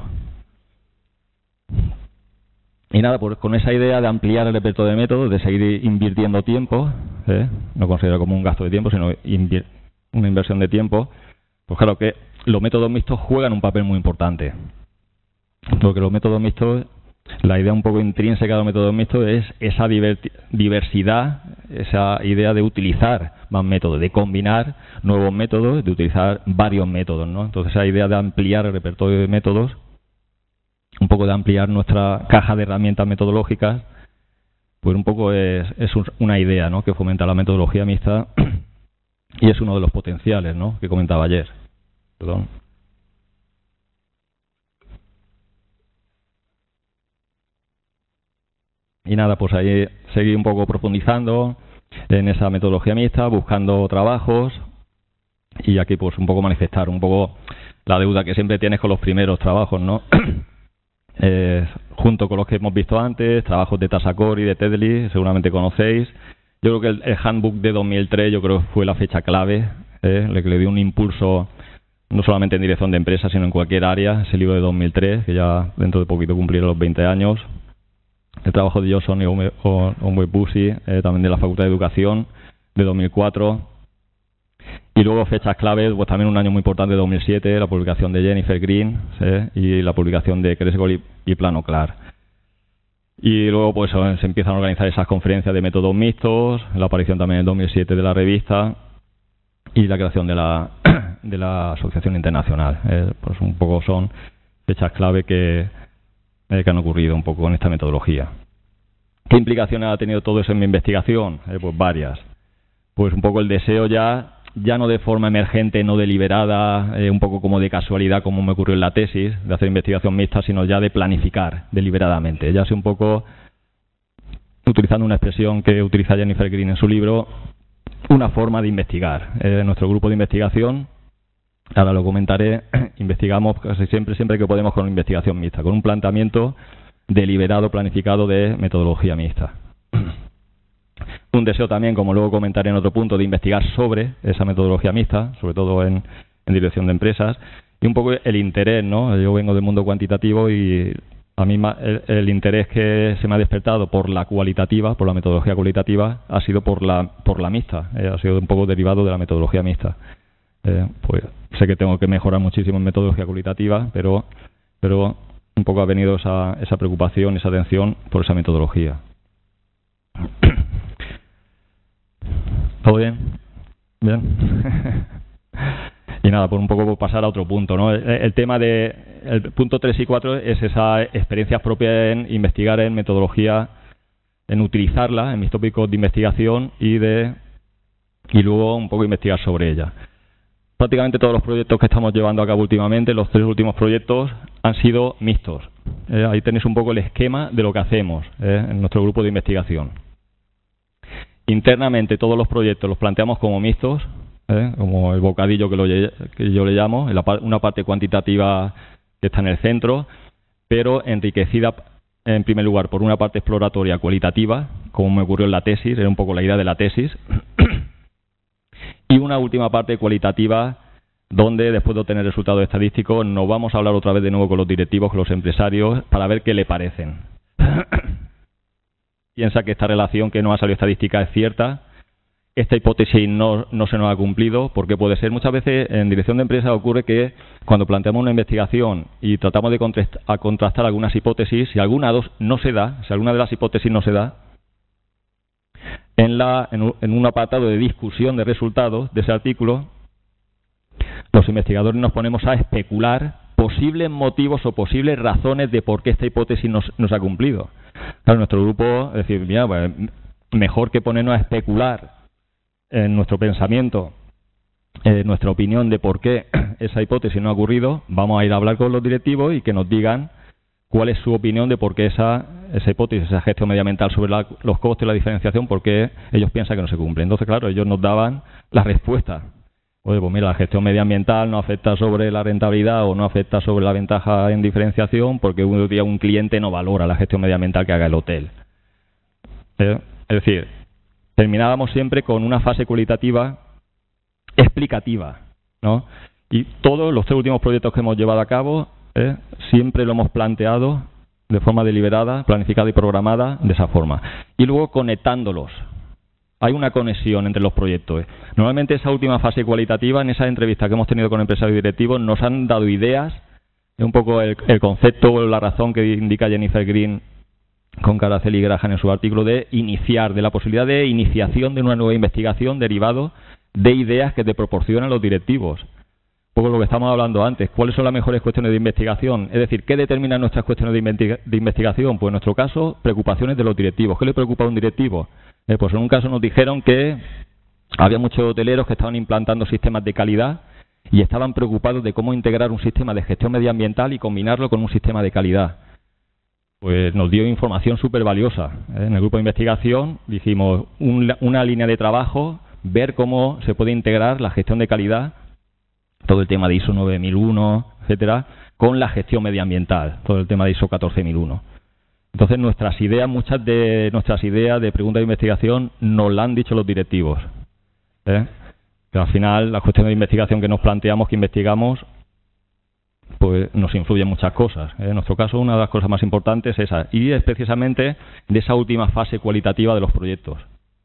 Y nada, pues con esa idea de ampliar el repertorio de métodos, de seguir invirtiendo tiempo, no considero como un gasto de tiempo, sino una inversión de tiempo, pues claro que los métodos mixtos juegan un papel muy importante. Porque los métodos mixtos, la idea un poco intrínseca de los métodos mixtos es esa diversidad, esa idea de utilizar más métodos, de combinar nuevos métodos, de utilizar varios métodos, ¿no? Entonces esa idea de ampliar el repertorio de métodos, un poco de ampliar nuestra caja de herramientas metodológicas, pues un poco es una idea, ¿no?, que fomenta la metodología mixta y es uno de los potenciales, ¿no?, que comentaba ayer. Perdón. Y nada, pues ahí seguí un poco profundizando en esa metodología mixta, buscando trabajos y aquí pues un poco manifestar un poco la deuda que siempre tienes con los primeros trabajos, ¿no? Junto con los que hemos visto antes, trabajos de Tasacor y de Tedley, seguramente conocéis. Yo creo que el handbook de 2003 yo creo que fue la fecha clave, que le dio un impulso no solamente en dirección de empresas, sino en cualquier área. Ese libro de 2003, que ya dentro de poquito cumplirá los 20 años. El trabajo de Johnson y Onwebusi, también de la Facultad de Educación, de 2004. Y luego fechas claves, pues también un año muy importante, 2007, la publicación de Jennifer Green y la publicación de Kresgol y Plano Clar. Y luego pues se empiezan a organizar esas conferencias de métodos mixtos, la aparición también en 2007 de la revista y la creación de la Asociación Internacional. Pues un poco son fechas clave que han ocurrido un poco con esta metodología. ¿Qué implicaciones ha tenido todo eso en mi investigación? Pues varias. Pues un poco el deseo ya no de forma emergente, no deliberada, un poco como de casualidad, como me ocurrió en la tesis, de hacer investigación mixta, sino ya de planificar deliberadamente. Ya sé un poco, utilizando una expresión que utiliza Jennifer Green en su libro, una forma de investigar. Nuestro grupo de investigación, ahora lo comentaré, investigamos casi siempre que podemos con investigación mixta, con un planteamiento deliberado, planificado de metodología mixta. Un deseo también, como luego comentaré en otro punto, de investigar sobre esa metodología mixta, sobre todo en dirección de empresas, y un poco el interés, ¿no? Yo vengo del mundo cuantitativo y a mí el interés que se me ha despertado por la cualitativa, por la metodología cualitativa, ha sido por la mixta, ha sido un poco derivado de la metodología mixta. Pues sé que tengo que mejorar muchísimo en metodología cualitativa, pero un poco ha venido esa preocupación, esa atención por esa metodología. ¿Todo bien? ¿Bien? Y nada, por un poco pasar a otro punto, ¿no? El tema el punto 3 y 4 es esa experiencia propia en investigar en metodología, en utilizarla en mis tópicos de investigación y luego un poco investigar sobre ella. Prácticamente todos los proyectos que estamos llevando a cabo últimamente, los 3 últimos proyectos, han sido mixtos. Ahí tenéis un poco el esquema de lo que hacemos en nuestro grupo de investigación. Internamente todos los proyectos los planteamos como mixtos, como el bocadillo que yo le llamo, una parte cuantitativa que está en el centro, pero enriquecida en primer lugar por una parte exploratoria cualitativa, como me ocurrió en la tesis, era un poco la idea de la tesis, y una última parte cualitativa donde después de obtener resultados estadísticos nos vamos a hablar otra vez de nuevo con los directivos, con los empresarios, para ver qué le parecen. Piensa que esta relación que nos ha salido estadística es cierta, esta hipótesis no se nos ha cumplido, porque puede ser muchas veces en dirección de empresas ocurre que cuando planteamos una investigación y tratamos de contrastar algunas hipótesis, si alguna de las hipótesis no se da, en un apartado de discusión de resultados de ese artículo, los investigadores nos ponemos a especular posibles motivos o posibles razones de por qué esta hipótesis no se ha cumplido. Claro, nuestro grupo, es decir, mira, pues, mejor que ponernos a especular en nuestro pensamiento, nuestra opinión de por qué esa hipótesis no ha ocurrido, vamos a ir a hablar con los directivos y que nos digan cuál es su opinión de por qué esa hipótesis, esa gestión medioambiental sobre los costes y la diferenciación, por qué ellos piensan que no se cumple. Entonces, claro, ellos nos daban la respuesta. Oye, pues mira, la gestión medioambiental no afecta sobre la rentabilidad o no afecta sobre la ventaja en diferenciación porque un cliente no valora la gestión medioambiental que haga el hotel. Es decir, terminábamos siempre con una fase cualitativa explicativa, ¿no? Y todos los 3 últimos proyectos que hemos llevado a cabo siempre lo hemos planteado de forma deliberada, planificada y programada de esa forma. Y luego conectándolos. Hay una conexión entre los proyectos. Normalmente esa última fase cualitativa, en esas entrevistas que hemos tenido con empresarios y directivos, nos han dado ideas, un poco el concepto o la razón que indica Jennifer Green con Caracel y Graham en su artículo de la posibilidad de iniciación de una nueva investigación derivado de ideas que te proporcionan los directivos. Un poco lo que estamos hablando antes, ¿cuáles son las mejores cuestiones de investigación? Es decir, ¿qué determinan nuestras cuestiones de investigación? Pues en nuestro caso, preocupaciones de los directivos. ¿Qué le preocupa a un directivo? Pues en un caso nos dijeron que había muchos hoteleros que estaban implantando sistemas de calidad y estaban preocupados de cómo integrar un sistema de gestión medioambiental y combinarlo con un sistema de calidad. Pues nos dio información súper valiosa. En el grupo de investigación dijimos una línea de trabajo, ver cómo se puede integrar la gestión de calidad, todo el tema de ISO 9001, etcétera, con la gestión medioambiental, todo el tema de ISO 14001. Entonces muchas de nuestras ideas de preguntas de investigación nos las han dicho los directivos. Que al final las cuestiones de investigación que nos planteamos, que investigamos, pues nos influyen muchas cosas. En nuestro caso, una de las cosas más importantes es esa, y es precisamente de esa última fase cualitativa de los proyectos.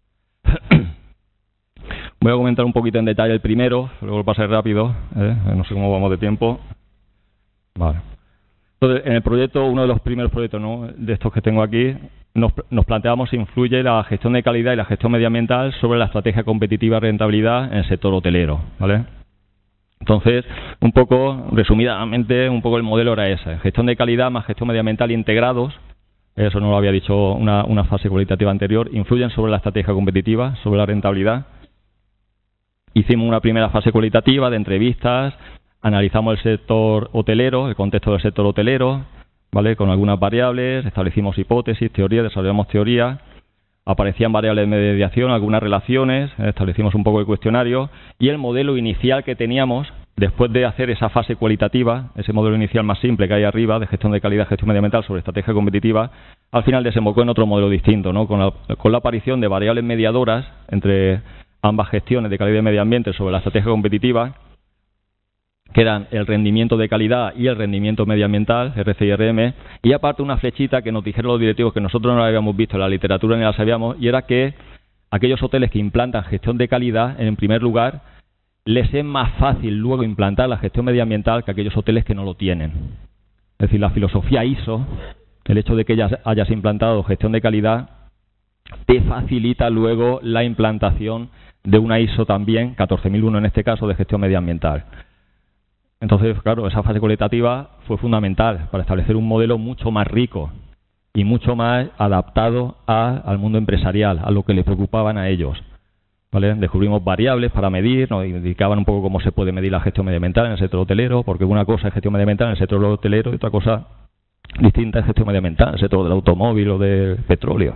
Voy a comentar un poquito en detalle el primero, luego lo pasaré rápido, no sé cómo vamos de tiempo. Vale. Entonces, en el proyecto, uno de los primeros proyectos, ¿no?, de estos que tengo aquí, nos planteamos si influye la gestión de calidad y la gestión medioambiental sobre la estrategia competitiva y rentabilidad en el sector hotelero, ¿vale? Entonces, un poco, resumidamente, un poco el modelo era ese: gestión de calidad más gestión medioambiental integrados. Eso no lo había dicho una fase cualitativa anterior. Influyen sobre la estrategia competitiva, sobre la rentabilidad. Hicimos una primera fase cualitativa de entrevistas, analizamos el sector hotelero, el contexto del sector hotelero, ¿vale? Con algunas variables, establecimos hipótesis, teorías, desarrollamos teoría. Aparecían variables de mediación, algunas relaciones, establecimos un poco el cuestionario y el modelo inicial que teníamos después de hacer esa fase cualitativa, ese modelo inicial más simple que hay arriba de gestión de calidad, gestión medioambiental sobre estrategia competitiva, al final desembocó en otro modelo distinto, ¿no? Con la aparición de variables mediadoras entre ambas gestiones de calidad y medio ambiente sobre la estrategia competitiva, que eran el rendimiento de calidad y el rendimiento medioambiental, RC&RM, y aparte una flechita que nos dijeron los directivos que nosotros no la habíamos visto en la literatura ni la sabíamos, y era que aquellos hoteles que implantan gestión de calidad, en primer lugar, les es más fácil luego implantar la gestión medioambiental que aquellos hoteles que no lo tienen. Es decir, la filosofía ISO, el hecho de que hayas implantado gestión de calidad, te facilita luego la implantación de una ISO también, 14001 en este caso, de gestión medioambiental. Entonces, claro, esa fase cualitativa fue fundamental para establecer un modelo mucho más rico y mucho más adaptado al mundo empresarial, a lo que les preocupaban a ellos, ¿vale? Descubrimos variables para medir, nos indicaban un poco cómo se puede medir la gestión medioambiental en el sector hotelero, porque una cosa es gestión medioambiental en el sector hotelero y otra cosa distinta es gestión medioambiental en el sector del automóvil o del petróleo.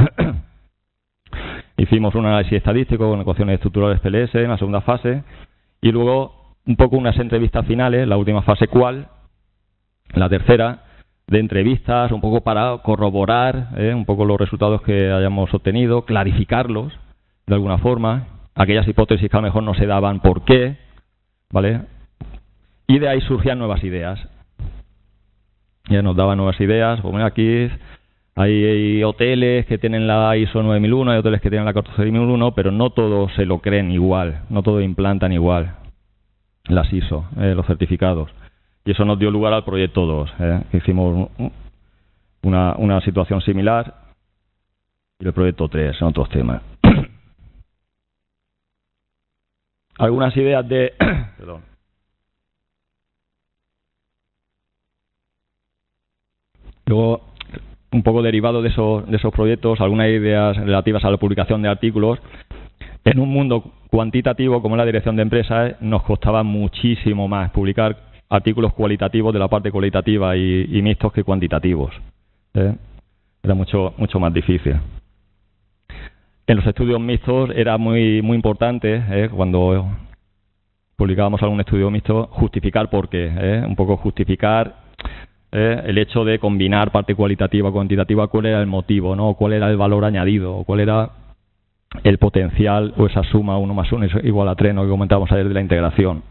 Hicimos un análisis estadístico con ecuaciones estructurales PLS en la segunda fase y luego un poco unas entrevistas finales, la última fase cual, la tercera, de entrevistas, un poco para corroborar un poco los resultados que hayamos obtenido, clarificarlos de alguna forma, aquellas hipótesis que a lo mejor no se daban por qué, ¿vale? Y de ahí surgían nuevas ideas. Ya nos daban nuevas ideas, pues mira, aquí hay hoteles que tienen la ISO 9001, hay hoteles que tienen la 14001, pero no todos se lo creen igual, no todos implantan igual las ISO, los certificados. Y eso nos dio lugar al proyecto 2. Hicimos una situación similar y el proyecto 3 en otros temas. Algunas ideas de... Perdón. Luego, un poco derivado de esos proyectos, algunas ideas relativas a la publicación de artículos. En un mundo cuantitativo como la dirección de empresas nos costaba muchísimo más publicar artículos cualitativos de la parte cualitativa y mixtos que cuantitativos. Era mucho más difícil. En los estudios mixtos era muy importante, cuando publicábamos algún estudio mixto, justificar por qué, un poco justificar el hecho de combinar parte cualitativa cuantitativa, cuál era el motivo, ¿no? Cuál era el valor añadido, o cuál era el potencial o esa suma 1 más 1 es igual a 3, ¿no? Que comentábamos ayer de la integración.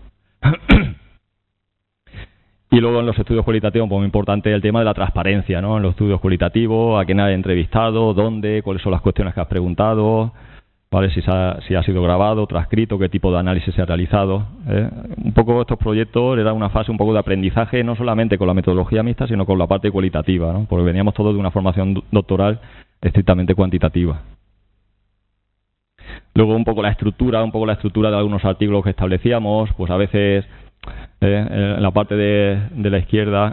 Y luego en los estudios cualitativos, pues muy importante el tema de la transparencia, ¿no? En los estudios cualitativos, a quién has entrevistado, dónde, cuáles son las cuestiones que has preguntado, ¿vale? Si ha sido grabado, transcrito, qué tipo de análisis se ha realizado. Un poco estos proyectos era una fase un poco de aprendizaje, no solamente con la metodología mixta, sino con la parte cualitativa, ¿no? Porque veníamos todos de una formación doctoral estrictamente cuantitativa. Luego un poco la estructura de algunos artículos que establecíamos, pues a veces en la parte de la izquierda,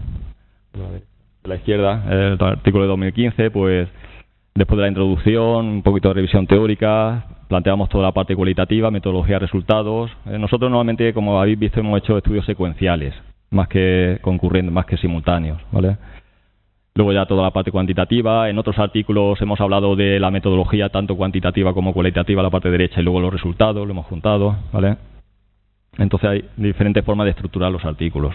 el artículo de 2015, pues después de la introducción, un poquito de revisión teórica, planteamos toda la parte cualitativa, metodología, resultados. Nosotros normalmente, como habéis visto, hemos hecho estudios secuenciales, más que concurrentes, más que simultáneos, ¿vale? Luego ya toda la parte cuantitativa. En otros artículos hemos hablado de la metodología tanto cuantitativa como cualitativa, la parte derecha, y luego los resultados, lo hemos juntado, ¿vale? Entonces hay diferentes formas de estructurar los artículos.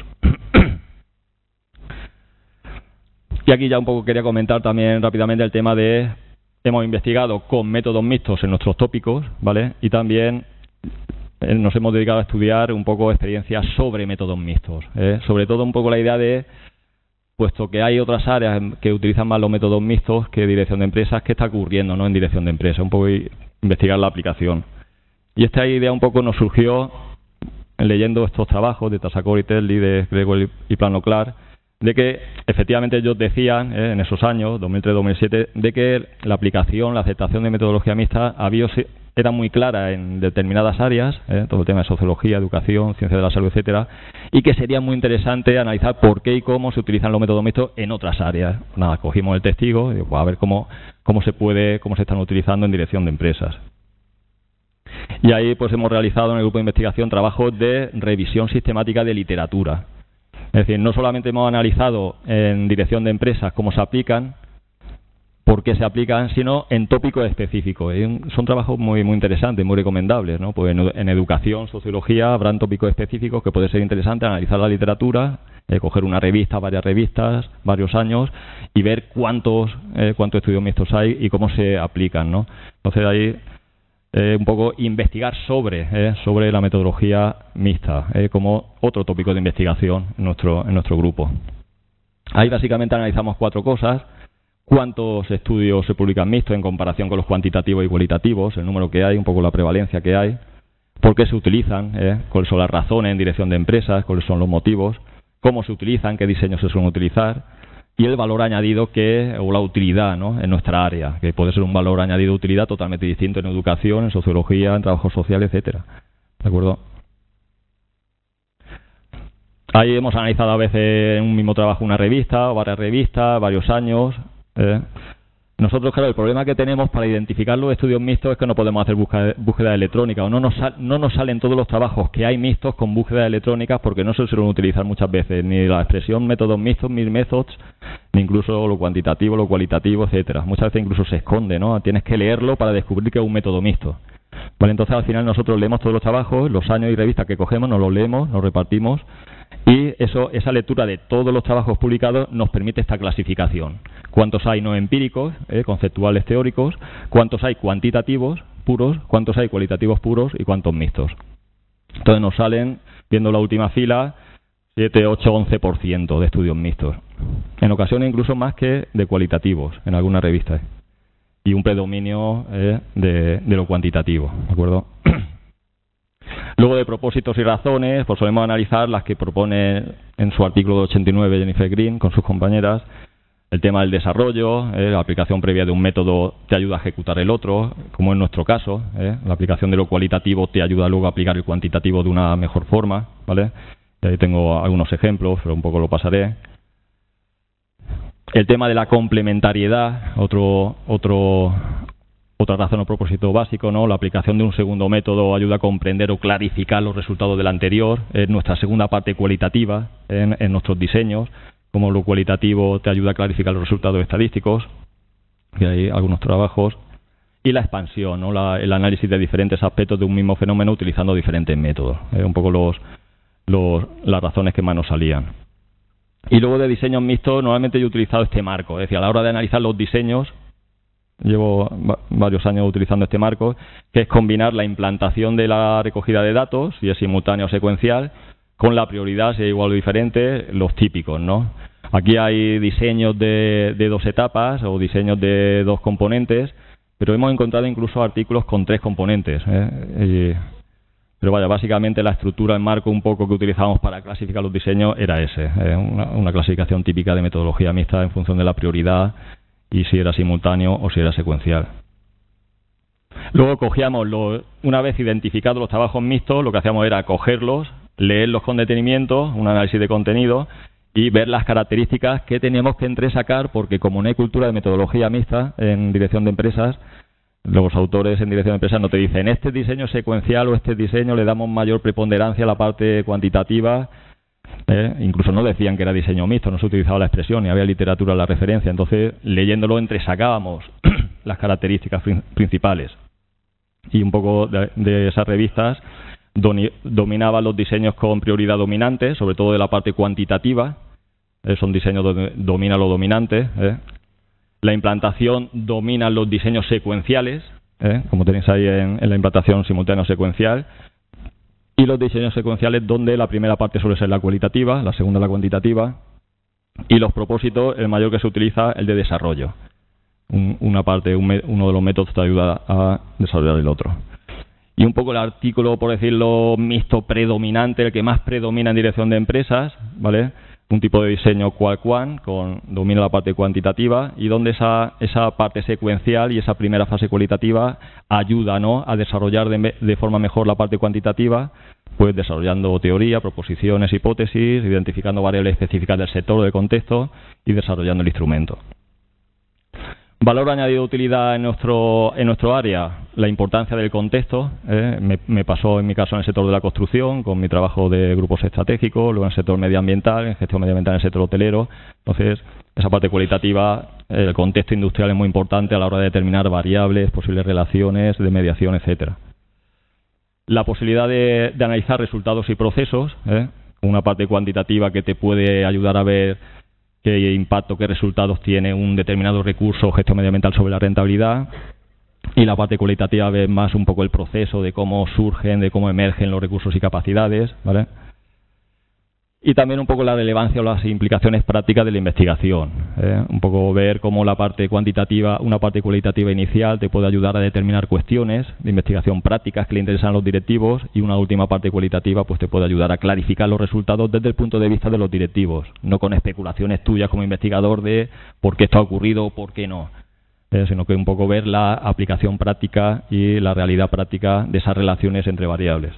Y aquí ya un poco quería comentar también rápidamente el tema de... Hemos investigado con métodos mixtos en nuestros tópicos, ¿vale? Y también nos hemos dedicado a estudiar un poco experiencias sobre métodos mixtos. Sobre todo un poco la idea de... Puesto que hay otras áreas que utilizan más los métodos mixtos que dirección de empresas, ¿qué está ocurriendo, no, en dirección de empresas? Un poco investigar la aplicación. Y esta idea un poco nos surgió leyendo estos trabajos de Tasacor y Telly, de Gregor y Plano Clark, de que efectivamente ellos decían en esos años, 2003-2007, de que la aplicación, la aceptación de metodología mixta era muy clara en determinadas áreas, todo el tema de sociología, educación, ciencia de la salud, etcétera, y que sería muy interesante analizar por qué y cómo se utilizan los métodos mixtos en otras áreas. Nada, cogimos el testigo y a ver cómo se están utilizando en dirección de empresas. Y ahí pues hemos realizado en el grupo de investigación trabajos de revisión sistemática de literatura. Es decir, no solamente hemos analizado en dirección de empresas cómo se aplican, por qué se aplican, sino en tópicos específicos. Son trabajos muy interesantes, muy recomendables, ¿no? Pues en educación, sociología, habrán tópicos específicos que puede ser interesante analizar la literatura, coger una revista, varias revistas, varios años y ver cuántos estudios mixtos hay y cómo se aplican, ¿no? Entonces ahí un poco investigar sobre la metodología mixta como otro tópico de investigación en nuestro grupo. Ahí básicamente analizamos 4 cosas: cuántos estudios se publican mixtos en comparación con los cuantitativos y cualitativos, el número que hay, un poco la prevalencia que hay, por qué se utilizan, cuáles son las razones en dirección de empresas, cuáles son los motivos, cómo se utilizan, qué diseños se suelen utilizar, y el valor añadido o la utilidad, ¿no?, en nuestra área, que puede ser un valor añadido de utilidad totalmente distinto en educación, en sociología, en trabajo social, etcétera. ¿De acuerdo? Ahí hemos analizado a veces en un mismo trabajo una revista o varias revistas, varios años. Nosotros, claro, el problema que tenemos para identificar los estudios mixtos es que no podemos hacer búsqueda electrónica, o no nos salen todos los trabajos que hay mixtos con búsquedas electrónicas, porque no se suelen utilizar muchas veces ni la expresión métodos mixtos, mixed methods, ni incluso lo cuantitativo, lo cualitativo, etcétera. Muchas veces incluso se esconde, ¿no? Tienes que leerlo para descubrir que es un método mixto. Vale, entonces al final nosotros leemos todos los trabajos, los años y revistas que cogemos, nos los leemos, nos repartimos, y esa lectura de todos los trabajos publicados nos permite esta clasificación. Cuántos hay no empíricos, conceptuales teóricos, cuántos hay cuantitativos puros, cuántos hay cualitativos puros y cuántos mixtos. Entonces nos salen, viendo la última fila, 7, 8, 11% de estudios mixtos. En ocasiones incluso más que de cualitativos en algunas revistas. Y un predominio de lo cuantitativo, ¿de acuerdo? Luego, de propósitos y razones, pues solemos analizar las que propone en su artículo 89 Jennifer Green con sus compañeras. El tema del desarrollo, la aplicación previa de un método te ayuda a ejecutar el otro, como en nuestro caso. La aplicación de lo cualitativo te ayuda luego a aplicar el cuantitativo de una mejor forma, ¿vale? Y ahí tengo algunos ejemplos, pero un poco lo pasaré. El tema de la complementariedad, otra razón o propósito básico, ¿no? La aplicación de un segundo método ayuda a comprender o clarificar los resultados del anterior. Es nuestra segunda parte cualitativa en nuestros diseños, como lo cualitativo te ayuda a clarificar los resultados estadísticos, que hay algunos trabajos. Y la expansión, ¿no? El análisis de diferentes aspectos de un mismo fenómeno utilizando diferentes métodos. Un poco las razones que más nos salían. Y luego de diseños mixtos, normalmente yo he utilizado este marco. Es decir, a la hora de analizar los diseños, llevo varios años utilizando este marco, que es combinar la implantación de la recogida de datos, si es simultánea o secuencial, con la prioridad, si es igual o diferente, los típicos, ¿no? Aquí hay diseños de 2 etapas o diseños de 2 componentes, pero hemos encontrado incluso artículos con 3 componentes. Pero vaya, básicamente la estructura en marco un poco que utilizamos para clasificar los diseños era una clasificación típica de metodología mixta en función de la prioridad y si era simultáneo o si era secuencial. Luego cogíamos, una vez identificados los trabajos mixtos, lo que hacíamos era cogerlos, leerlos con detenimiento, un análisis de contenido y ver las características que teníamos que entresacar, porque como no hay cultura de metodología mixta en dirección de empresas, los autores en dirección de empresas no te dicen este diseño es secuencial o este diseño le damos mayor preponderancia a la parte cuantitativa. Incluso no decían que era diseño mixto, no se utilizaba la expresión, ni había literatura en la referencia. Entonces, leyéndolo, entresacábamos las características principales. Y un poco de esas revistas dominaban los diseños con prioridad dominante, sobre todo de la parte cuantitativa. Son diseños donde domina lo dominante. La implantación domina los diseños secuenciales, como tenéis ahí en la implantación simultánea o secuencial. Y los diseños secuenciales donde la primera parte suele ser la cualitativa, la segunda la cuantitativa, y los propósitos, el mayor que se utiliza, el de desarrollo. Uno de los métodos te ayuda a desarrollar el otro. Y un poco el artículo, por decirlo, mixto predominante, el que más predomina en dirección de empresas, ¿vale? un tipo de diseño qual-quant, domina la parte cuantitativa y donde esa parte secuencial y esa primera fase cualitativa ayuda, ¿no?, a desarrollar de forma mejor la parte cuantitativa, pues desarrollando teoría, proposiciones, hipótesis, identificando variables específicas del sector o del contexto y desarrollando el instrumento. Valor añadido de utilidad en nuestro área, la importancia del contexto. Me pasó en mi caso en el sector de la construcción, con mi trabajo de grupos estratégicos, luego en el sector medioambiental, en gestión medioambiental en el sector hotelero. Entonces, esa parte cualitativa, el contexto industrial es muy importante a la hora de determinar variables, posibles relaciones de mediación, etcétera. La posibilidad de analizar resultados y procesos, una parte cuantitativa que te puede ayudar a ver qué impacto, qué resultados tiene un determinado recurso o gestión medioambiental sobre la rentabilidad, y la parte cualitativa ve más un poco el proceso de cómo surgen, de cómo emergen los recursos y capacidades, ¿vale? Y también un poco la relevancia o las implicaciones prácticas de la investigación, un poco ver cómo la parte cuantitativa, una parte cualitativa inicial te puede ayudar a determinar cuestiones de investigación prácticas que le interesan a los directivos, y una última parte cualitativa pues te puede ayudar a clarificar los resultados desde el punto de vista de los directivos, no con especulaciones tuyas como investigador de por qué esto ha ocurrido o por qué no, sino que un poco ver la aplicación práctica y la realidad práctica de esas relaciones entre variables.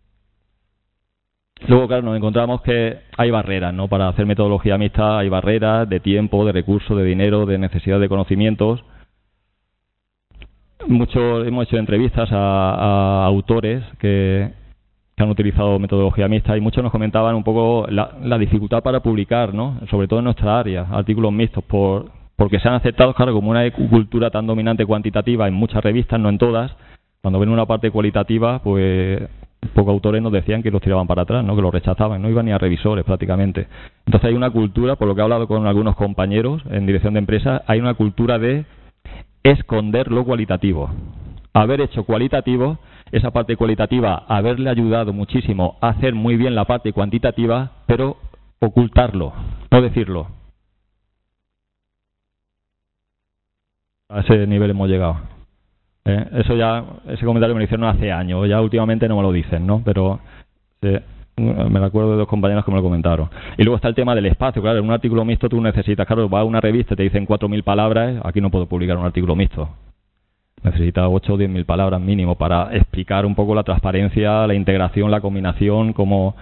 Luego, claro, nos encontramos que hay barreras, ¿no? Para hacer metodología mixta hay barreras de tiempo, de recursos, de dinero, de necesidad de conocimientos. Hemos hecho entrevistas a autores que han utilizado metodología mixta y muchos nos comentaban un poco la dificultad para publicar, ¿no? Sobre todo en nuestra área, artículos mixtos, porque se han aceptado, claro, como una cultura tan dominante cuantitativa en muchas revistas, no en todas. Cuando ven una parte cualitativa, pues pocos autores nos decían que los tiraban para atrás, ¿no?, que los rechazaban, no iban ni a revisores prácticamente. Entonces hay una cultura, por lo que he hablado con algunos compañeros en dirección de empresas, hay una cultura de esconder lo cualitativo. Haber hecho cualitativo, esa parte cualitativa, haberle ayudado muchísimo a hacer muy bien la parte cuantitativa, pero ocultarlo, no decirlo. A ese nivel hemos llegado. Ese comentario me lo hicieron hace años, ya últimamente no me lo dicen, ¿no? Pero me recuerdo de dos compañeros que me lo comentaron. Y luego está el tema del espacio, claro, en un artículo mixto tú necesitas, claro, vas a una revista y te dicen 4.000 palabras, aquí no puedo publicar un artículo mixto. Necesitas 8 o 10.000 palabras mínimo para explicar un poco la transparencia, la integración, la combinación, cómo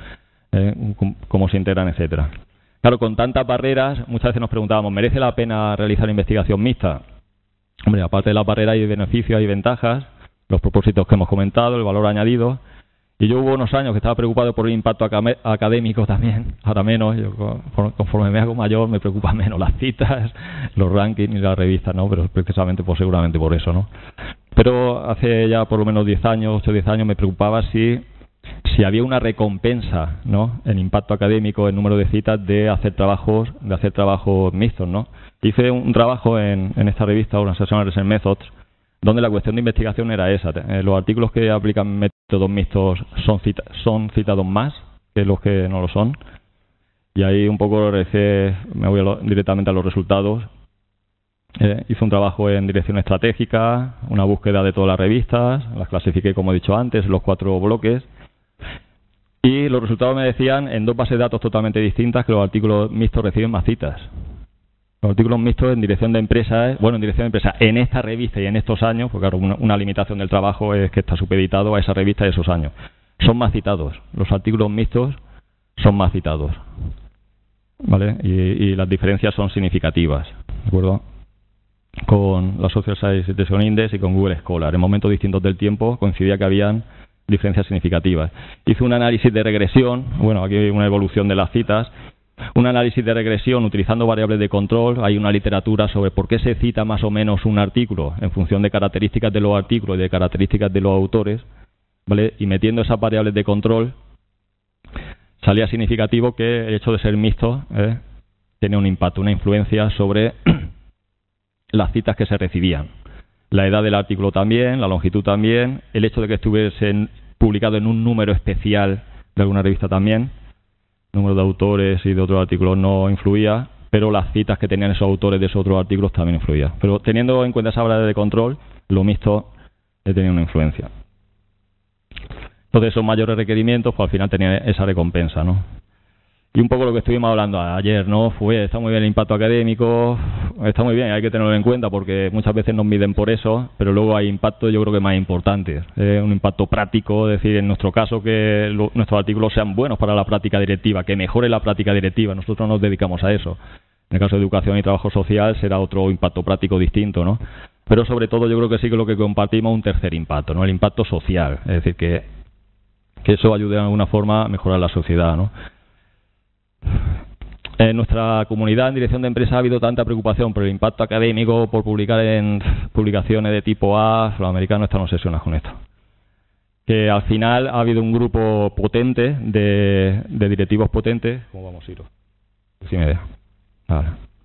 se integran, etcétera. Claro, con tantas barreras, muchas veces nos preguntábamos, ¿merece la pena realizar investigación mixta? Hombre, aparte de las barreras hay beneficios, hay ventajas, los propósitos que hemos comentado, el valor añadido. Y yo hubo unos años que estaba preocupado por el impacto académico también, ahora menos. Yo, conforme me hago mayor me preocupan menos las citas, los rankings y las revistas, ¿no? Pero precisamente, pues seguramente por eso, ¿no? Pero hace ya por lo menos 10 años, 8 o 10 años, me preocupaba si había una recompensa, ¿no?, en impacto académico, en número de citas, de hacer trabajos mixtos, ¿no? Hice un trabajo en esta revista, Organizational Research Methods, donde la cuestión de investigación era esa. Los artículos que aplican métodos mixtos son citados más que los que no lo son. Y ahí un poco me voy directamente a los resultados. Hice un trabajo en dirección estratégica, una búsqueda de todas las revistas, las clasifiqué, como he dicho antes, los 4 bloques. Y los resultados me decían, en 2 bases de datos totalmente distintas, que los artículos mixtos reciben más citas. Los artículos mixtos en dirección de empresas, en esta revista y en estos años, porque claro, una limitación del trabajo es que está supeditado a esa revista y esos años. Son más citados. Los artículos mixtos son más citados, ¿vale? Y las diferencias son significativas, ¿de acuerdo? Con la Social Science Citation Index y con Google Scholar. En momentos distintos del tiempo coincidía que habían diferencias significativas. Hice un análisis de regresión, aquí hay una evolución de las citas. Un análisis de regresión utilizando variables de control. Hay una literatura sobre por qué se cita más o menos un artículo en función de características de los artículos y de características de los autores, ¿vale? Y metiendo esas variables de control salía significativo que el hecho de ser mixto tiene un impacto, una influencia sobre las citas que se recibían. La edad del artículo también, la longitud también, el hecho de que estuviesen publicado en un número especial de alguna revista también. Número de autores y de otros artículos no influía, pero las citas que tenían esos autores de esos otros artículos también influía. Pero teniendo en cuenta esa variable de control, lo mixto tenía una influencia. Entonces, esos mayores requerimientos, pues al final tenían esa recompensa, ¿no? Y un poco lo que estuvimos hablando ayer, ¿no? Está muy bien el impacto académico, está muy bien, hay que tenerlo en cuenta porque muchas veces nos miden por eso, pero luego hay impactos yo creo que más importantes. Un impacto práctico, es decir, en nuestro caso que nuestros artículos sean buenos para la práctica directiva, que mejore la práctica directiva, nosotros nos dedicamos a eso. En el caso de educación y trabajo social será otro impacto práctico distinto, ¿no? Pero sobre todo yo creo que sí que lo que compartimos es un tercer impacto, ¿no? El impacto social, es decir, que eso ayude de alguna forma a mejorar la sociedad, ¿no? En nuestra comunidad en dirección de empresa ha habido tanta preocupación por el impacto académico, por publicar en publicaciones de tipo A, los americanos están obsesionados con esto, que al final ha habido un grupo potente de directivos potentes. ¿Cómo vamos, Ciro? Sí me deja. Vale.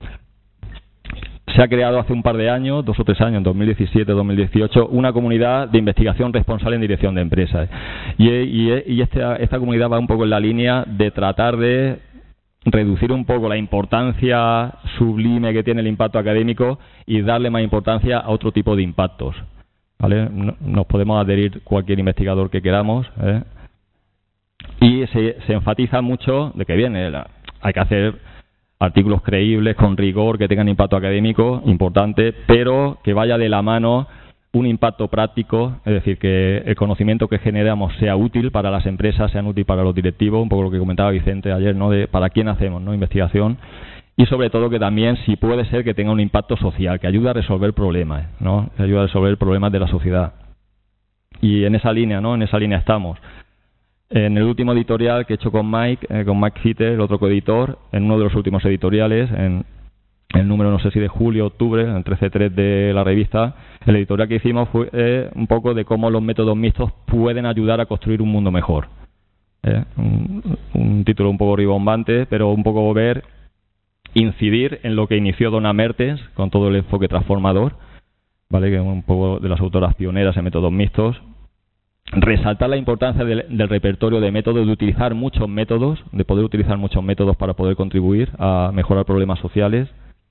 Se ha creado hace un par de años, 2 o 3 años, en 2017, 2018, una comunidad de investigación responsable en dirección de empresas. Y esta comunidad va un poco en la línea de tratar de reducir un poco la importancia sublime que tiene el impacto académico y darle más importancia a otro tipo de impactos, ¿vale? Nos podemos adherir cualquier investigador que queramos, ¿eh? Y se enfatiza mucho de que hay que hacer artículos creíbles, con rigor, que tengan impacto académico importante, pero que vaya de la mano un impacto práctico, es decir, que el conocimiento que generamos sea útil para las empresas, sea útil para los directivos, un poco lo que comentaba Vicente ayer, ¿no? De para quién hacemos, ¿no? Investigación, y sobre todo que también, si puede ser, que tenga un impacto social, que ayude a resolver problemas, ¿no? Que ayude a resolver problemas de la sociedad. Y en esa línea, ¿no? En esa línea estamos. En el último editorial que he hecho con Mike Fitter, el otro coeditor, en uno de los últimos editoriales, en el número, no sé si de julio, octubre, en 13.3 de la revista, el editorial que hicimos fue un poco de cómo los métodos mixtos pueden ayudar a construir un mundo mejor. Un título un poco ribombante, pero un poco incidir en lo que inició Donna Mertens con todo el enfoque transformador, ¿vale? Que es un poco de las autoras pioneras en métodos mixtos. Resaltar la importancia del repertorio de métodos, de utilizar muchos métodos, de poder utilizar muchos métodos para poder contribuir a mejorar problemas sociales.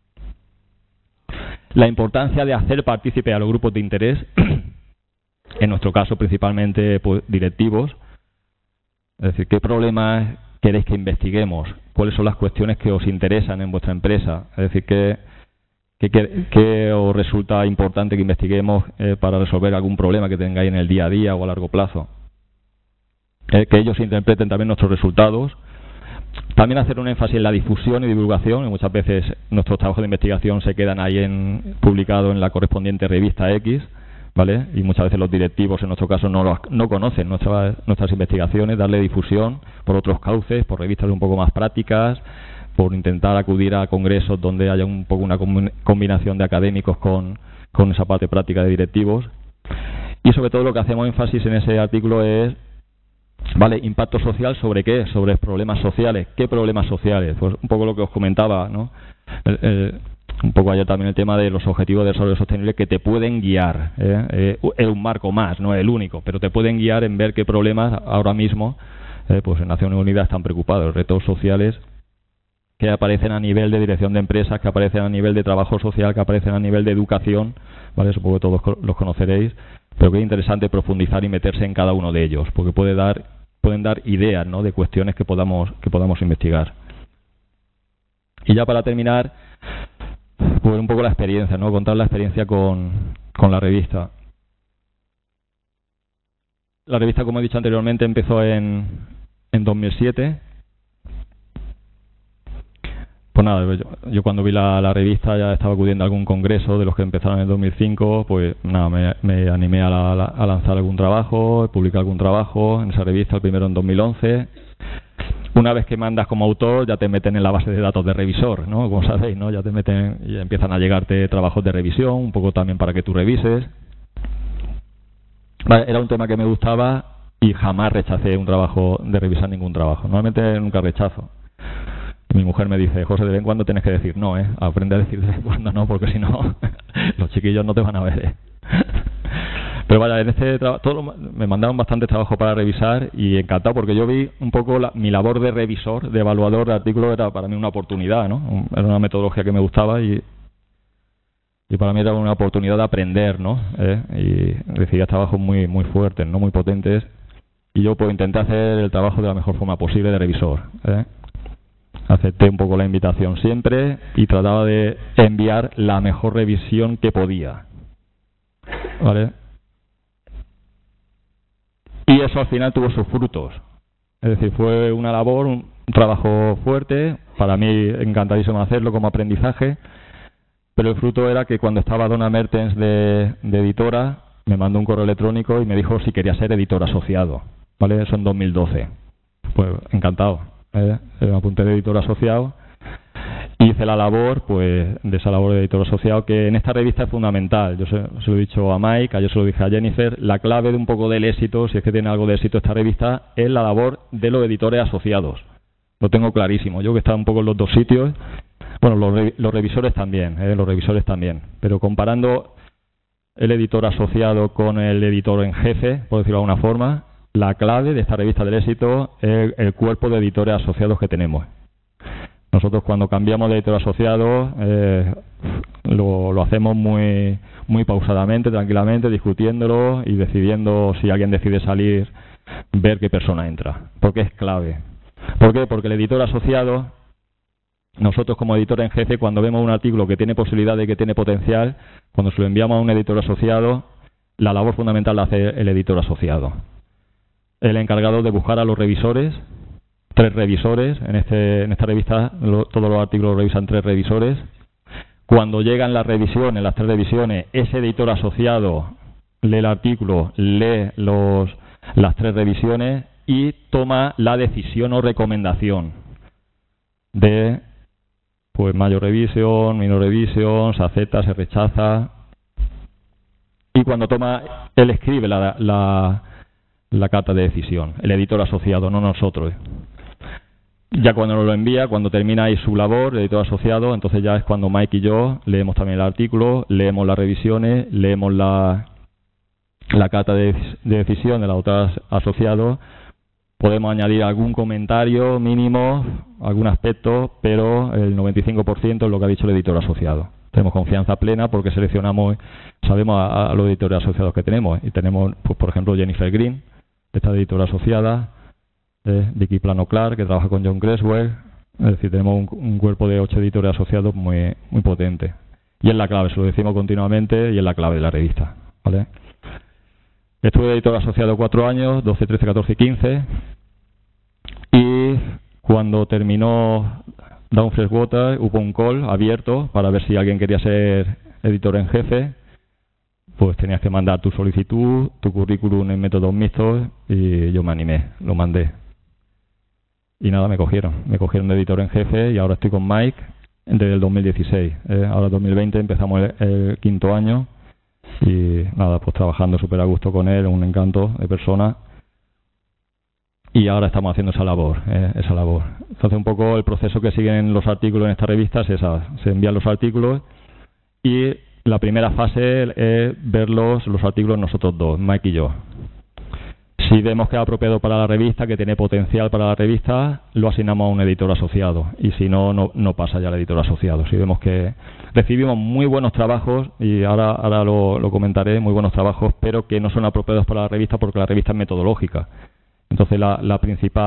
La importancia de hacer partícipe a los grupos de interés, en nuestro caso principalmente pues, directivos, es decir, qué problemas queréis que investiguemos, cuáles son las cuestiones que os interesan en vuestra empresa, es decir, qué os resulta importante que investiguemos para resolver algún problema que tengáis en el día a día o a largo plazo. Que ellos interpreten también nuestros resultados. También hacer un énfasis en la difusión y divulgación, y muchas veces nuestros trabajos de investigación se quedan ahí publicados en la correspondiente revista X, ¿vale? Y muchas veces los directivos, en nuestro caso, no conocen nuestras investigaciones, darle difusión por otros cauces, por revistas un poco más prácticas, por intentar acudir a congresos donde haya un poco una combinación de académicos con esa parte práctica de directivos. Y sobre todo lo que hacemos énfasis en ese artículo es, ¿vale? ¿Impacto social sobre qué? Sobre problemas sociales. ¿Qué problemas sociales? Pues un poco lo que os comentaba, ¿no? Un poco ayer también el tema de los objetivos de desarrollo sostenible que te pueden guiar. Es un marco más, no es el único, pero te pueden guiar en ver qué problemas ahora mismo pues en Naciones Unidas están preocupados, retos sociales que aparecen a nivel de dirección de empresas, que aparecen a nivel de trabajo social, que aparecen a nivel de educación, ¿vale? Supongo que todos los conoceréis, pero que es interesante profundizar y meterse en cada uno de ellos, porque pueden dar ideas, ¿no? De cuestiones que podamos investigar. Y ya para terminar, pues un poco la experiencia, ¿no? Contar la experiencia con la revista. La revista, como he dicho anteriormente, empezó en 2007. Pues nada, yo cuando vi la revista ya estaba acudiendo a algún congreso de los que empezaron en el 2005, pues nada, me animé a lanzar algún trabajo, publicar algún trabajo en esa revista, el primero en 2011. Una vez que mandas como autor, ya te meten en la base de datos de revisor, ¿no? Como sabéis, ¿no? Ya te meten y empiezan a llegarte trabajos de revisión, un poco también para que tú revises. Vale, era un tema que me gustaba y jamás rechacé un trabajo de revisar ningún trabajo. Normalmente nunca rechazo. Mi mujer me dice, José, de vez en cuando tienes que decir no, aprende a decir de vez en cuando no, porque si no, los chiquillos no te van a ver, Pero vaya, en este trabajo me mandaron bastante trabajo para revisar y encantado, porque yo vi un poco mi labor de revisor, de evaluador de artículos, era para mí una oportunidad, ¿no? Era una metodología que me gustaba y para mí era una oportunidad de aprender, ¿no? Y recibía trabajos muy fuertes, no muy potentes, y yo pues intenté hacer el trabajo de la mejor forma posible de revisor, Acepté un poco la invitación siempre y trataba de enviar la mejor revisión que podía. ¿Vale? Y eso al final tuvo sus frutos. Es decir, fue una labor, un trabajo fuerte, para mí encantadísimo hacerlo como aprendizaje, pero el fruto era que cuando estaba Donna Mertens de editora, me mandó un correo electrónico y me dijo si quería ser editor asociado. ¿Vale? Eso en 2012. Pues encantado. Me apunté de editor asociado. Hice la labor, pues, de esa labor de editor asociado, que en esta revista es fundamental. Yo se lo he dicho a Mike, ayer se lo dije a Jennifer, la clave de un poco del éxito, si es que tiene algo de éxito esta revista, es la labor de los editores asociados. Lo tengo clarísimo. Yo que he estado un poco en los dos sitios, bueno, los revisores también, pero comparando el editor asociado con el editor en jefe, por decirlo de alguna forma, la clave de esta revista del éxito es el cuerpo de editores asociados que tenemos. Nosotros cuando cambiamos de editor asociado lo hacemos muy pausadamente, tranquilamente, discutiéndolo y decidiendo si alguien decide salir, ver qué persona entra, porque es clave. ¿Por qué? Porque el editor asociado, nosotros como editor en jefe, cuando vemos un artículo que tiene posibilidad de que tiene potencial, cuando se lo enviamos a un editor asociado, la labor fundamental la hace el editor asociado. El encargado de buscar a los revisores, 3 revisores, en esta revista todos los artículos los revisan 3 revisores. Cuando llegan las revisiones, las 3 revisiones, ese editor asociado lee el artículo, lee las 3 revisiones y toma la decisión o recomendación de pues mayor revisión, minor revisión, se acepta, se rechaza. Y cuando él escribe la carta de decisión, el editor asociado, no nosotros. Ya cuando nos lo envía, cuando termina ahí su labor, el editor asociado, entonces ya es cuando Mike y yo leemos también el artículo, leemos las revisiones, leemos la carta de decisión del autor asociado, podemos añadir algún comentario mínimo, algún aspecto, pero el 95% es lo que ha dicho el editor asociado. Tenemos confianza plena porque sabemos a los editores asociados que tenemos. Y tenemos, pues, por ejemplo, Jennifer Green, esta editora asociada, Vicky Plano Clark, que trabaja con John Creswell. Es decir, tenemos un cuerpo de 8 editores asociados muy potente. Y es la clave, se lo decimos continuamente, y es la clave de la revista. ¿Vale? Estuve de editor asociado 4 años, 12, 13, 14 y 15. Y cuando terminó Down Freshwater hubo un call abierto para ver si alguien quería ser editor en jefe. Pues tenías que mandar tu solicitud, tu currículum en métodos mixtos, y yo me animé, lo mandé. Y nada, me cogieron de editor en jefe y ahora estoy con Mike desde el 2016. Ahora 2020 empezamos el 5º año y nada, pues trabajando súper a gusto con él, un encanto de persona. Y ahora estamos haciendo esa labor. Entonces un poco el proceso que siguen los artículos en esta revista es esa. Se envían los artículos y la primera fase es ver los artículos nosotros dos, Mike y yo. Si vemos que es apropiado para la revista, que tiene potencial para la revista, lo asignamos a un editor asociado. Y si no pasa ya al editor asociado. Si vemos que recibimos muy buenos trabajos, y ahora lo comentaré, muy buenos trabajos, pero que no son apropiados para la revista porque la revista es metodológica. Entonces el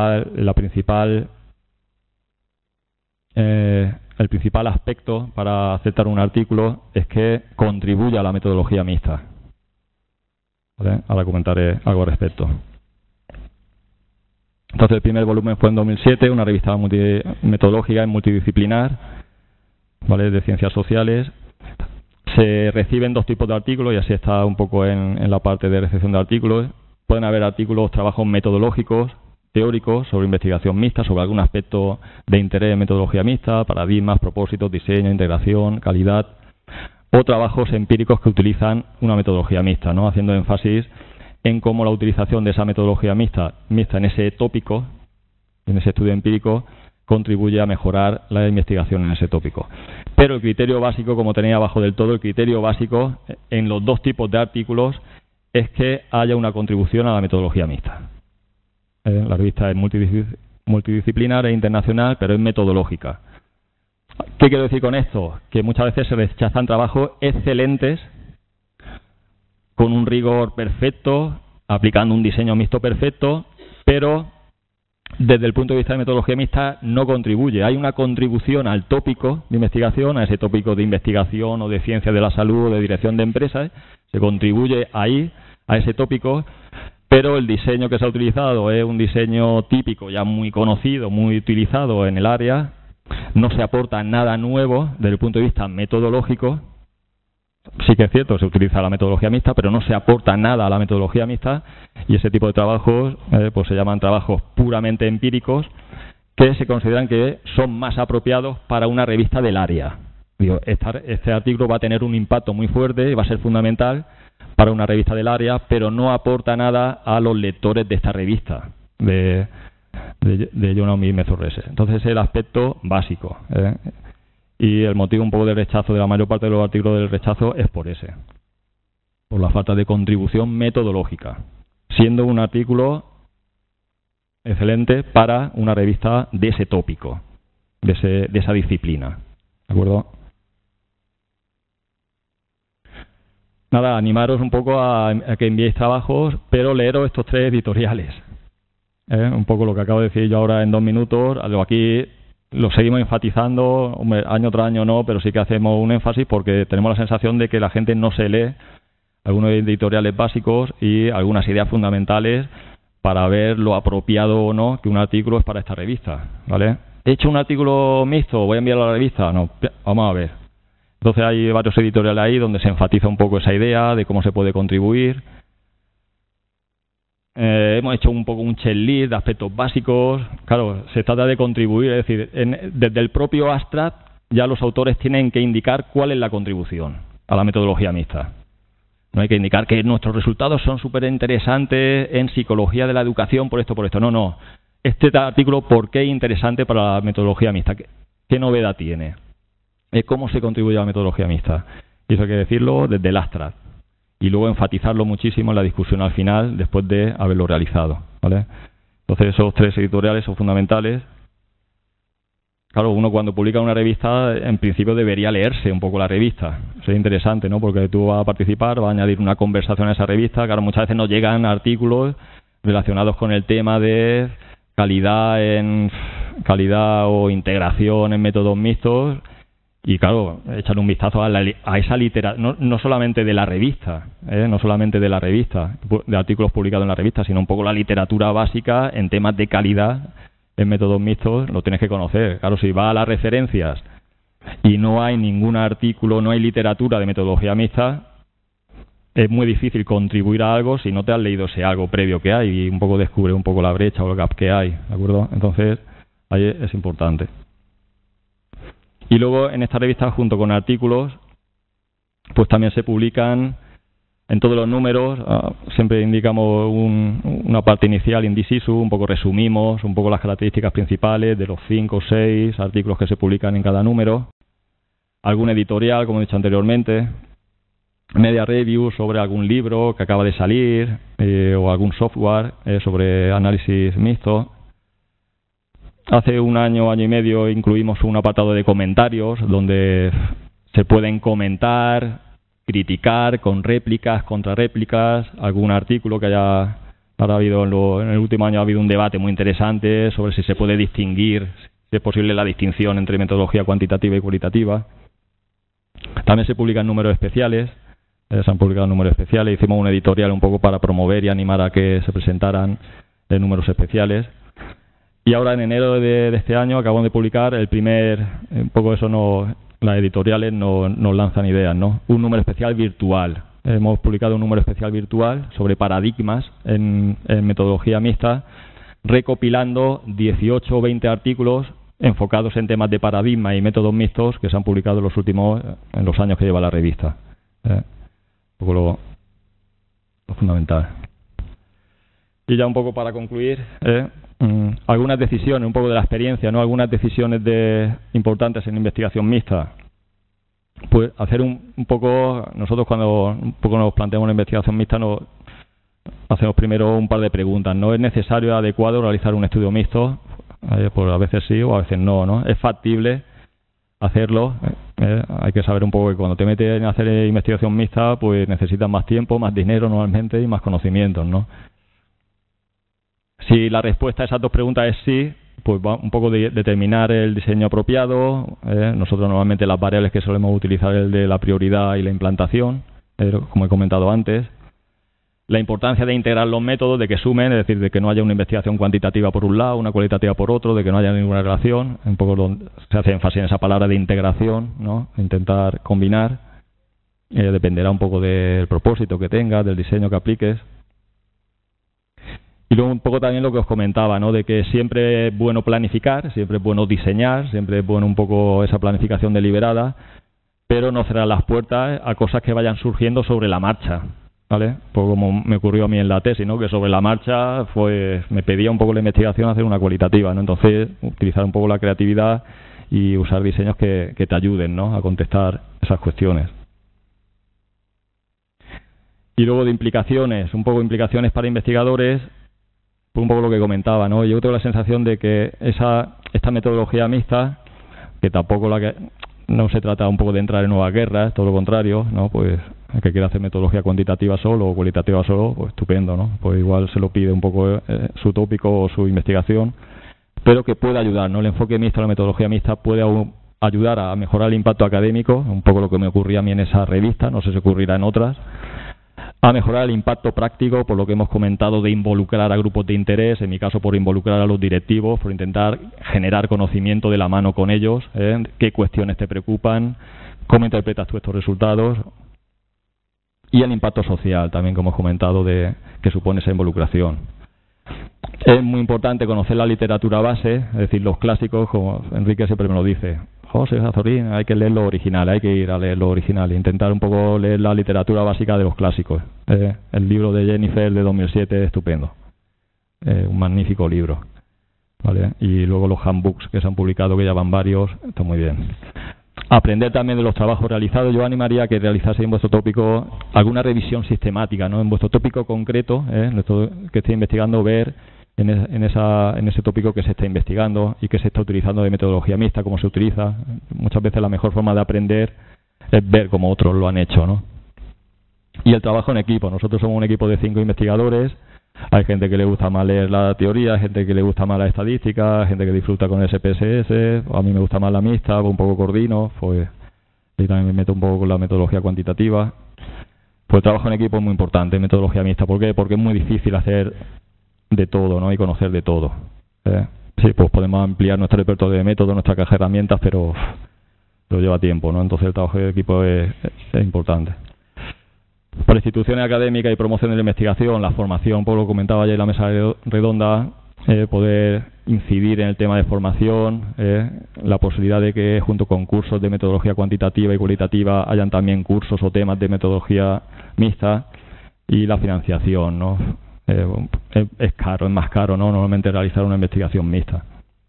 principal aspecto para aceptar un artículo es que contribuya a la metodología mixta. ¿Vale? Ahora comentaré algo al respecto. Entonces el primer volumen fue en 2007, una revista metodológica y multidisciplinar, ¿vale? De ciencias sociales. Se reciben 2 tipos de artículos y así está un poco en la parte de recepción de artículos. Pueden haber artículos, trabajos metodológicos, teóricos, sobre investigación mixta, sobre algún aspecto de interés en metodología mixta, paradigmas, propósitos, diseño, integración, calidad, o trabajos empíricos que utilizan una metodología mixta, ¿no? Haciendo énfasis en cómo la utilización de esa metodología mixta en ese tópico, en ese estudio empírico, contribuye a mejorar la investigación en ese tópico. Pero el criterio básico, como tenía abajo del todo, el criterio básico en los 2 tipos de artículos es que haya una contribución a la metodología mixta. La revista es multidisciplinar e internacional, pero es metodológica. ¿Qué quiero decir con esto? Que muchas veces se rechazan trabajos excelentes, con un rigor perfecto, aplicando un diseño mixto perfecto, pero desde el punto de vista de metodología mixta no contribuye. Hay una contribución al tópico de investigación, a ese tópico de investigación o de ciencia de la salud o de dirección de empresas, se contribuye ahí, a ese tópico, pero el diseño que se ha utilizado es un diseño típico, ya muy conocido, muy utilizado en el área, no se aporta nada nuevo desde el punto de vista metodológico. Sí que es cierto, se utiliza la metodología mixta, pero no se aporta nada a la metodología mixta, y ese tipo de trabajos pues se llaman trabajos puramente empíricos, que se consideran que son más apropiados para una revista del área. Digo, este artículo va a tener un impacto muy fuerte y va a ser fundamental para una revista del área, pero no aporta nada a los lectores de esta revista, de Journal of Method Research. Entonces, es el aspecto básico. Y el motivo un poco del rechazo de la mayor parte de los artículos del rechazo es por ese, por la falta de contribución metodológica, siendo un artículo excelente para una revista de ese tópico, de esa disciplina. ¿De acuerdo? Nada, animaros un poco a que enviéis trabajos, pero leeros estos 3 editoriales. Un poco lo que acabo de decir yo ahora en 2 minutos. Aquí lo seguimos enfatizando, hombre, año tras año no, pero sí que hacemos un énfasis porque tenemos la sensación de que la gente no se lee algunos editoriales básicos y algunas ideas fundamentales para ver lo apropiado o no que un artículo es para esta revista, ¿vale? ¿He hecho un artículo mixto? ¿Voy a enviarlo a la revista? No, vamos a ver. Entonces hay varios editoriales ahí donde se enfatiza un poco esa idea de cómo se puede contribuir. Hemos hecho un poco un checklist de aspectos básicos. Claro, se trata de contribuir, es decir, desde el propio abstract ya los autores tienen que indicar cuál es la contribución a la metodología mixta. No hay que indicar que nuestros resultados son súper interesantes en psicología de la educación por esto, por esto. No, no. Este artículo, ¿por qué es interesante para la metodología mixta? ¿Qué novedad tiene? ¿Cómo se contribuye a la metodología mixta? Y eso hay que decirlo desde el abstract. Y luego enfatizarlo muchísimo en la discusión al final, después de haberlo realizado, ¿vale? Entonces, esos 3 editoriales son fundamentales. Claro, uno cuando publica una revista, en principio debería leerse un poco la revista. Sería interesante, ¿no? Porque tú vas a participar, vas a añadir una conversación a esa revista. Claro, muchas veces nos llegan artículos relacionados con el tema de calidad o integración en métodos mixtos. Y claro, echar un vistazo a esa literatura, no solamente de la revista, no solamente de la revista, de artículos publicados en la revista, sino un poco la literatura básica en temas de calidad en métodos mixtos, lo tienes que conocer. Claro, si vas a las referencias y no hay ningún artículo, no hay literatura de metodología mixta, es muy difícil contribuir a algo si no te has leído ese algo previo que hay y un poco descubre un poco la brecha o el gap que hay, ¿de acuerdo? Entonces, ahí es importante. Y luego en esta revista, junto con artículos, pues también se publican en todos los números, siempre indicamos una parte inicial, indicisu, un poco resumimos un poco las características principales de los 5 o 6 artículos que se publican en cada número, algún editorial, como he dicho anteriormente, media review sobre algún libro que acaba de salir o algún software sobre análisis mixto. Hace un año y medio incluimos un apartado de comentarios donde se pueden comentar, criticar con réplicas, contrarréplicas, algún artículo que haya habido en el último año. Ha habido un debate muy interesante sobre si se puede distinguir, si es posible la distinción entre metodología cuantitativa y cualitativa. También se publican números especiales, se han publicado números especiales. Hicimos un editorial un poco para promover y animar a que se presentaran números especiales. Y ahora en enero de este año acabamos de publicar el primer, un poco eso las editoriales nos lanzan ideas, ¿no? Un número especial virtual. Hemos publicado un número especial virtual sobre paradigmas en metodología mixta, recopilando 18 o 20 artículos enfocados en temas de paradigma y métodos mixtos que se han publicado en los años que lleva la revista. Un poco lo fundamental. Y ya un poco para concluir, algunas decisiones, un poco de la experiencia, ¿no? Algunas decisiones importantes en investigación mixta. Pues hacer un poco, nosotros cuando un poco nos planteamos una investigación mixta, nos hacemos primero un par de preguntas. ¿No es necesario, adecuado realizar un estudio mixto? Pues a veces sí o a veces no, ¿no? ¿Es factible hacerlo? Hay que saber un poco que cuando te metes en hacer investigación mixta, pues necesitas más tiempo, más dinero normalmente y más conocimientos, ¿no? Si la respuesta a esas dos preguntas es sí, pues va un poco de determinar el diseño apropiado. Nosotros normalmente las variables que solemos utilizar es el de la prioridad y la implantación, como he comentado antes. La importancia de integrar los métodos, de que sumen, es decir, de que no haya una investigación cuantitativa por un lado, una cualitativa por otro, de que no haya ninguna relación. Un poco donde se hace énfasis en esa palabra de integración, ¿no? Intentar combinar. Dependerá un poco del propósito que tengas, del diseño que apliques. Y luego un poco también lo que os comentaba, ¿no? De que siempre es bueno planificar, siempre es bueno diseñar, siempre es bueno un poco esa planificación deliberada, pero no cerrar las puertas a cosas que vayan surgiendo sobre la marcha, ¿vale? Pues como me ocurrió a mí en la tesis, ¿no? Que sobre la marcha me pedía un poco la investigación hacer una cualitativa, ¿no? Entonces utilizar un poco la creatividad y usar diseños que te ayuden, ¿no? A contestar esas cuestiones. Y luego de implicaciones, un poco implicaciones para investigadores, pues un poco lo que comentaba, ¿no? Yo tengo la sensación de que esta metodología mixta, que tampoco no se trata un poco de entrar en nuevas guerras, todo lo contrario, ¿no? Pues el que quiera hacer metodología cuantitativa solo o cualitativa solo, pues estupendo, ¿no? Pues igual se lo pide un poco su tópico o su investigación, pero que puede ayudar, ¿no? El enfoque mixto, la metodología mixta puede ayudar a mejorar el impacto académico, un poco lo que me ocurría a mí en esa revista, no sé si ocurrirá en otras, a mejorar el impacto práctico, por lo que hemos comentado de involucrar a grupos de interés, en mi caso por involucrar a los directivos, por intentar generar conocimiento de la mano con ellos, qué cuestiones te preocupan, cómo interpretas tú estos resultados, y el impacto social también, como hemos comentado, que supone esa involucración. Es muy importante conocer la literatura base, es decir, los clásicos, como Enrique siempre me lo dice. José Azorín, hay que leer lo original, hay que ir a leer lo original, intentar un poco leer la literatura básica de los clásicos. El libro de Jennifer de 2007 es estupendo, un magnífico libro, ¿vale? Y luego los handbooks que se han publicado, que ya van varios, está muy bien. Aprender también de los trabajos realizados. Yo animaría a que realizaseis en vuestro tópico alguna revisión sistemática, ¿no? En vuestro tópico concreto, esto que estéis investigando, ver en ese tópico que se está investigando y que se está utilizando de metodología mixta, cómo se utiliza. Muchas veces la mejor forma de aprender es ver cómo otros lo han hecho, ¿no? Y el trabajo en equipo. Nosotros somos un equipo de 5 investigadores. Hay gente que le gusta más leer la teoría, hay gente que le gusta más la estadística, hay gente que disfruta con el SPSS, a mí me gusta más la mixta, un poco coordino, pues y también me meto un poco con la metodología cuantitativa. Pues el trabajo en equipo es muy importante, metodología mixta. ¿Por qué? Porque es muy difícil hacer de todo, ¿no? Y conocer de todo. Sí, pues podemos ampliar nuestro repertorio de métodos, nuestra caja de herramientas, pero lleva tiempo, ¿no? Entonces el trabajo de equipo es importante. Para instituciones académicas y promoción de la investigación, la formación, por lo que comentaba ayer en la mesa redonda, poder incidir en el tema de formación, la posibilidad de que junto con cursos de metodología cuantitativa y cualitativa hayan también cursos o temas de metodología mixta, y la financiación, ¿no? Es caro, es más caro, ¿no? Normalmente realizar una investigación mixta.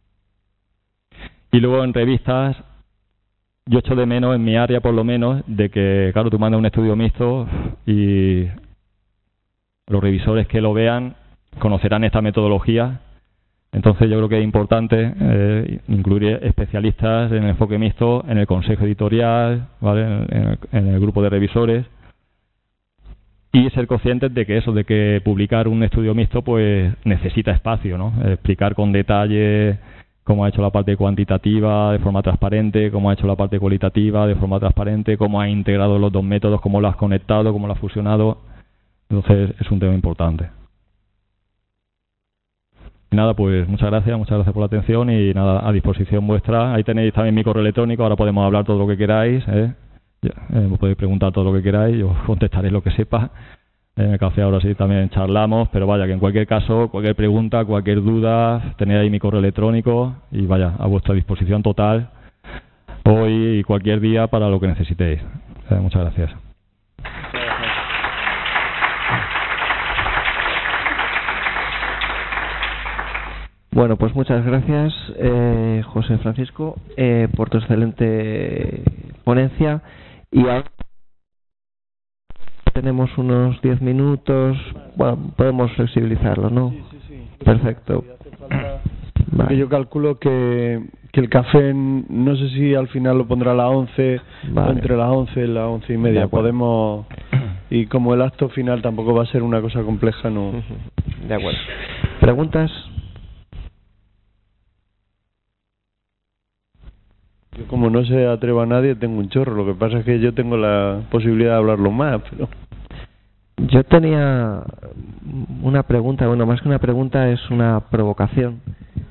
Y luego en revistas, yo echo de menos, en mi área por lo menos, de que, claro, tú mandas un estudio mixto y los revisores que lo vean conocerán esta metodología. Entonces yo creo que es importante incluir especialistas en el enfoque mixto en el consejo editorial, ¿vale? En el grupo de revisores, y ser conscientes de que publicar un estudio mixto pues necesita espacio, ¿no? Explicar con detalle cómo ha hecho la parte cuantitativa de forma transparente, cómo ha hecho la parte cualitativa de forma transparente, cómo ha integrado los dos métodos, cómo lo has conectado, cómo lo has fusionado. Entonces es un tema importante. Y nada, pues muchas gracias por la atención y nada, a disposición vuestra. Ahí tenéis también mi correo electrónico, ahora podemos hablar todo lo que queráis, me podéis preguntar todo lo que queráis, yo contestaré lo que sepa. En el café ahora sí también charlamos, pero vaya, que en cualquier caso, cualquier pregunta, cualquier duda, tenéis ahí mi correo electrónico y vaya, a vuestra disposición total hoy y cualquier día para lo que necesitéis. Muchas gracias. Bueno, pues muchas gracias, José Francisco, por tu excelente ponencia. Y ahora tenemos unos 10 minutos. Bueno, podemos flexibilizarlo, ¿no? Sí. Perfecto. Vale. Yo calculo que el café, no sé si al final lo pondrá a las 11, vale, o entre las 11 y las 11 y media. Podemos, y como el acto final tampoco va a ser una cosa compleja, no. De acuerdo. ¿Preguntas? Yo, como no se atreva a nadie, tengo un chorro. Lo que pasa es que yo tengo la posibilidad de hablarlo más, pero... Yo tenía una pregunta, bueno, más que una pregunta es una provocación.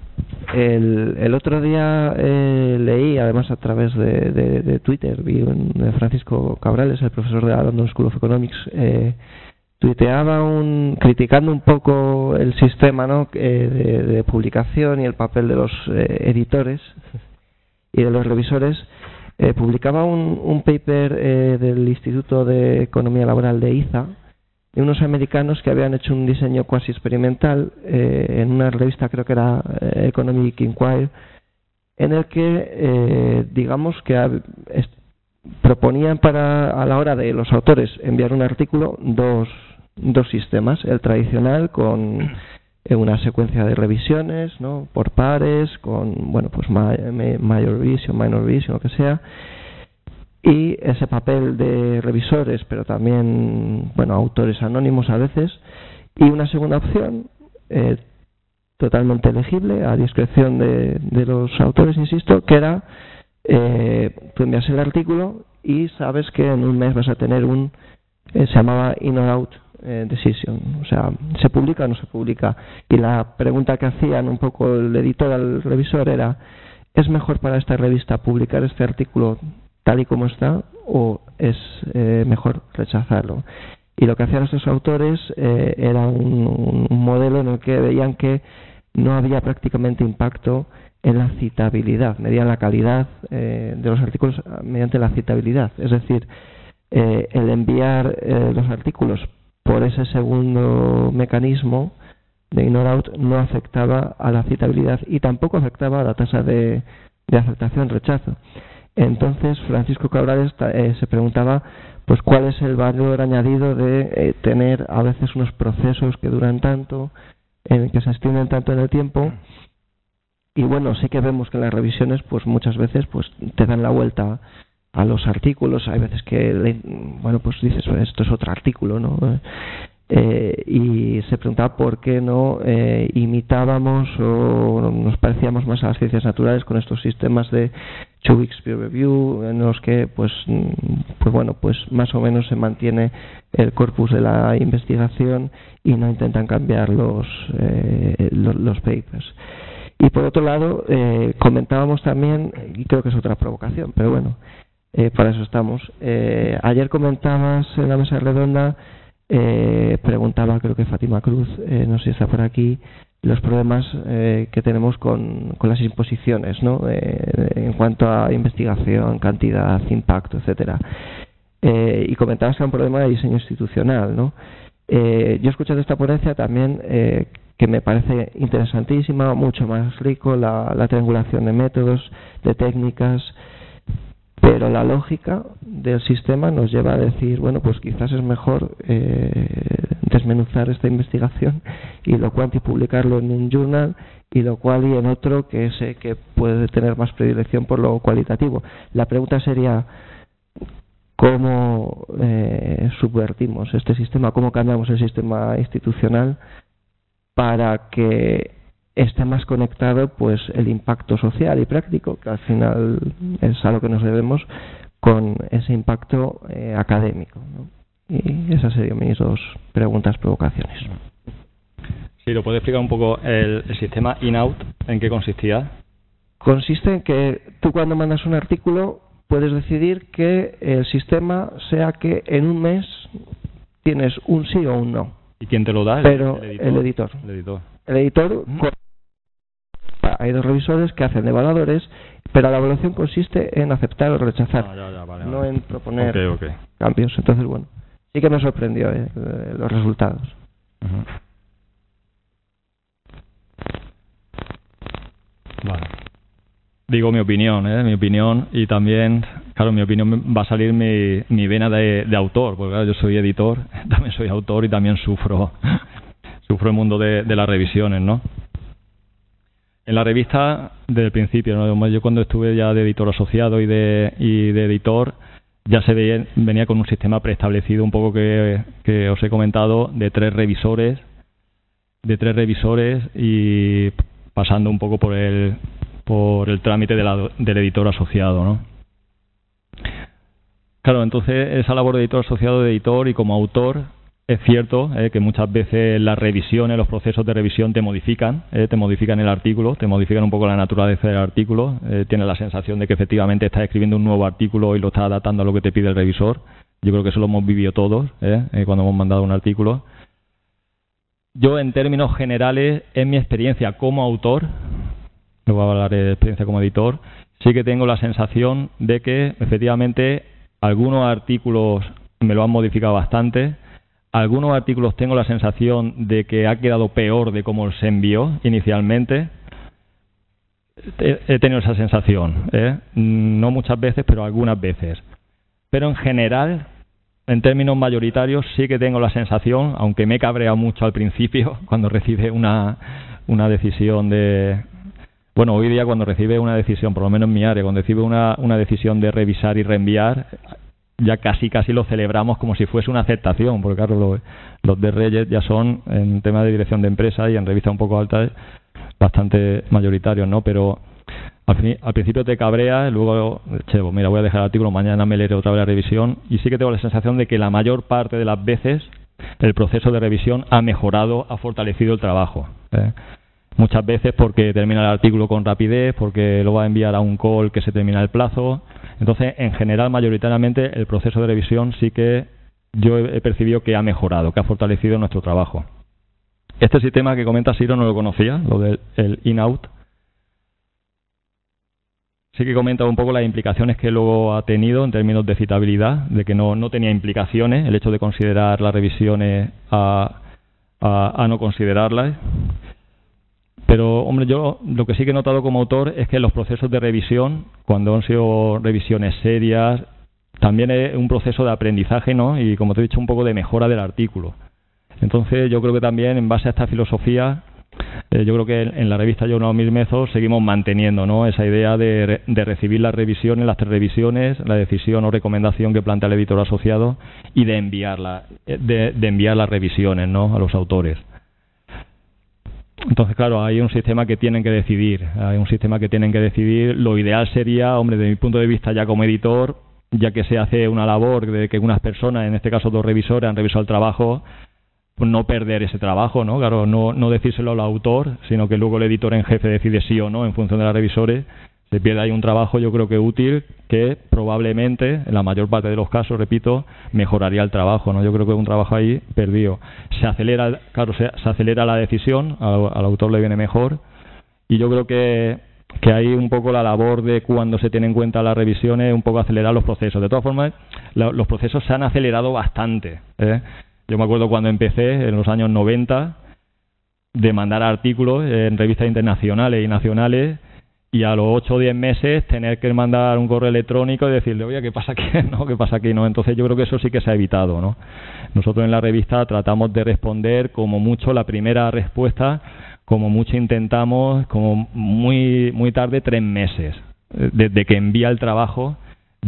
El otro día leí, además a través de Twitter, vi de Francisco Cabrales, el profesor de la London School of Economics, tuiteaba criticando un poco el sistema, ¿no?, de publicación y el papel de los editores y de los revisores. Publicaba un paper del Instituto de Economía Laboral de IZA, de unos americanos que habían hecho un diseño cuasi experimental en una revista, creo que era Economic Inquirer, en el que digamos que proponían a la hora de los autores enviar un artículo dos sistemas: el tradicional con una secuencia de revisiones, ¿no?, por pares, con, bueno, pues mayor revision, minor revision, lo que sea, y ese papel de revisores, pero también, bueno, autores anónimos a veces, y una segunda opción totalmente elegible a discreción de los autores, insisto, que era tú envías el artículo y sabes que en un mes vas a tener se llamaba in or out decision, o sea, ¿se publica o no se publica? Y la pregunta que hacían un poco el editor al revisor era: ¿es mejor para esta revista publicar este artículo tal y como está, o es mejor rechazarlo? Y lo que hacían estos autores era un modelo en el que veían que no había prácticamente impacto en la citabilidad, medían la calidad de los artículos mediante la citabilidad, es decir, el enviar los artículos por ese segundo mecanismo de in or out no afectaba a la citabilidad y tampoco afectaba a la tasa de aceptación-rechazo. Entonces Francisco Cabrales se preguntaba pues cuál es el valor añadido de tener a veces unos procesos que duran tanto, que se extienden tanto en el tiempo. Y bueno, sí que vemos que las revisiones pues muchas veces pues te dan la vuelta a los artículos. Hay veces que bueno, pues dices, esto es otro artículo, ¿no? Y se preguntaba por qué no imitábamos o nos parecíamos más a las ciencias naturales con estos sistemas de 2 weeks peer review, en los que pues bueno, pues más o menos se mantiene el corpus de la investigación y no intentan cambiar los papers. Y por otro lado, comentábamos también, y creo que es otra provocación, pero bueno, para eso estamos. Ayer comentabas en la mesa redonda, preguntaba, creo que Fátima Cruz, no sé si está por aquí, los problemas que tenemos con las imposiciones, ¿no?, en cuanto a investigación, cantidad, impacto, etcétera. Y comentabas que era un problema de diseño institucional, ¿no? Yo he escuchado esta ponencia también, que me parece interesantísima, mucho más rico, la triangulación de métodos, de técnicas, pero la lógica del sistema nos lleva a decir, bueno, pues quizás es mejor desmenuzar esta investigación y lo cual y publicarlo en un journal y lo cual y en otro que sé que puede tener más predilección por lo cualitativo. La pregunta sería: ¿cómo subvertimos este sistema? ¿Cómo cambiamos el sistema institucional para que esté más conectado pues el impacto social y práctico, que al final es a lo que nos debemos, con ese impacto académico, ¿no? Y esas serían mis dos preguntas, provocaciones. Sí, ¿lo puede explicar un poco el sistema in-out? ¿En qué consistía? Consiste en que tú, cuando mandas un artículo, puedes decidir que el sistema sea que en un mes tienes un sí o un no. ¿Y quién te lo da? Pero el editor. El editor. Hay dos revisores que hacen evaluadores, pero la evaluación consiste en aceptar o rechazar, no en proponer cambios. Entonces, bueno, sí que me sorprendió los resultados. Vale. Digo mi opinión, y también, claro, mi opinión va a salir mi vena de autor, porque claro, yo soy editor, también soy autor y también sufro el mundo de las revisiones, ¿no? En la revista, desde el principio, ¿no? Yo cuando estuve ya de editor asociado y de editor, ya venía con un sistema preestablecido, un poco que os he comentado, de 3 revisores de 3 revisores y pasando un poco por el trámite del editor asociado, ¿no? Claro, entonces esa labor de editor asociado, de editor y como autor, es cierto que muchas veces las revisiones, los procesos de revisión te modifican el artículo, te modifican un poco la naturaleza del artículo, tienes la sensación de que efectivamente estás escribiendo un nuevo artículo y lo estás adaptando a lo que te pide el revisor. Yo creo que eso lo hemos vivido todos cuando hemos mandado un artículo. Yo, en términos generales, en mi experiencia como autor, luego voy a hablar de experiencia como editor, sí que tengo la sensación de que efectivamente algunos artículos me lo han modificado bastante. Algunos artículos tengo la sensación de que ha quedado peor de cómo se envió inicialmente. He tenido esa sensación, no muchas veces, pero algunas veces. Pero en general, en términos mayoritarios, sí que tengo la sensación, aunque me he cabreado mucho al principio, cuando recibe una decisión de... Bueno, hoy día cuando recibe una decisión, por lo menos en mi área, cuando recibe una decisión de revisar y reenviar, ya casi lo celebramos como si fuese una aceptación, porque claro, los de Reyes ya son, en tema de dirección de empresa y en revistas un poco altas, bastante mayoritarios, ¿no? Pero al principio te cabreas, luego, mira, voy a dejar el artículo, mañana me leeré otra vez la revisión, y sí que tengo la sensación de que la mayor parte de las veces el proceso de revisión ha mejorado, ha fortalecido el trabajo. Muchas veces porque termina el artículo con rapidez, porque lo va a enviar a un call que se termina el plazo. Entonces, en general, mayoritariamente, el proceso de revisión sí que yo he percibido que ha mejorado, que ha fortalecido nuestro trabajo. Este sistema que comenta Siro no lo conocía, lo del in-out. Sí que comenta un poco las implicaciones que luego ha tenido en términos de citabilidad, de que no tenía implicaciones el hecho de considerar las revisiones a no considerarlas. Pero, hombre, yo lo que sí que he notado como autor es que los procesos de revisión, cuando han sido revisiones serias, también es un proceso de aprendizaje, ¿no? Y, como te he dicho, un poco de mejora del artículo. Entonces, yo creo que también, en base a esta filosofía, yo creo que en la revista Yo No Mis Métodos seguimos manteniendo, ¿no?, esa idea de recibir las revisiones, las 3 revisiones, la decisión o recomendación que plantea el editor asociado y de enviar las revisiones, ¿no?, a los autores. Entonces, claro, hay un sistema que tienen que decidir. Lo ideal sería, hombre, desde mi punto de vista ya como editor, ya que se hace una labor de que unas personas, en este caso 2 revisores, han revisado el trabajo, pues no perder ese trabajo, ¿no? Claro, no decírselo al autor, sino que luego el editor en jefe decide sí o no en función de los revisores. Se pierde ahí un trabajo, yo creo que útil, que probablemente, en la mayor parte de los casos, repito, mejoraría el trabajo, ¿no? Yo creo que es un trabajo ahí perdido. Se acelera la decisión, al autor le viene mejor, y yo creo que hay un poco la labor de, cuando se tiene en cuenta las revisiones, un poco acelerar los procesos. De todas formas, los procesos se han acelerado bastante, Yo me acuerdo cuando empecé, en los años 90, de mandar artículos en revistas internacionales y nacionales, y a los 8 o 10 meses tener que mandar un correo electrónico y decirle, oye, ¿qué pasa aquí? ¿Qué pasa aquí? ¿No? Entonces yo creo que eso sí que se ha evitado, ¿no? Nosotros en la revista tratamos de responder como mucho la primera respuesta, como mucho intentamos, como muy tarde, 3 meses, desde que envía el trabajo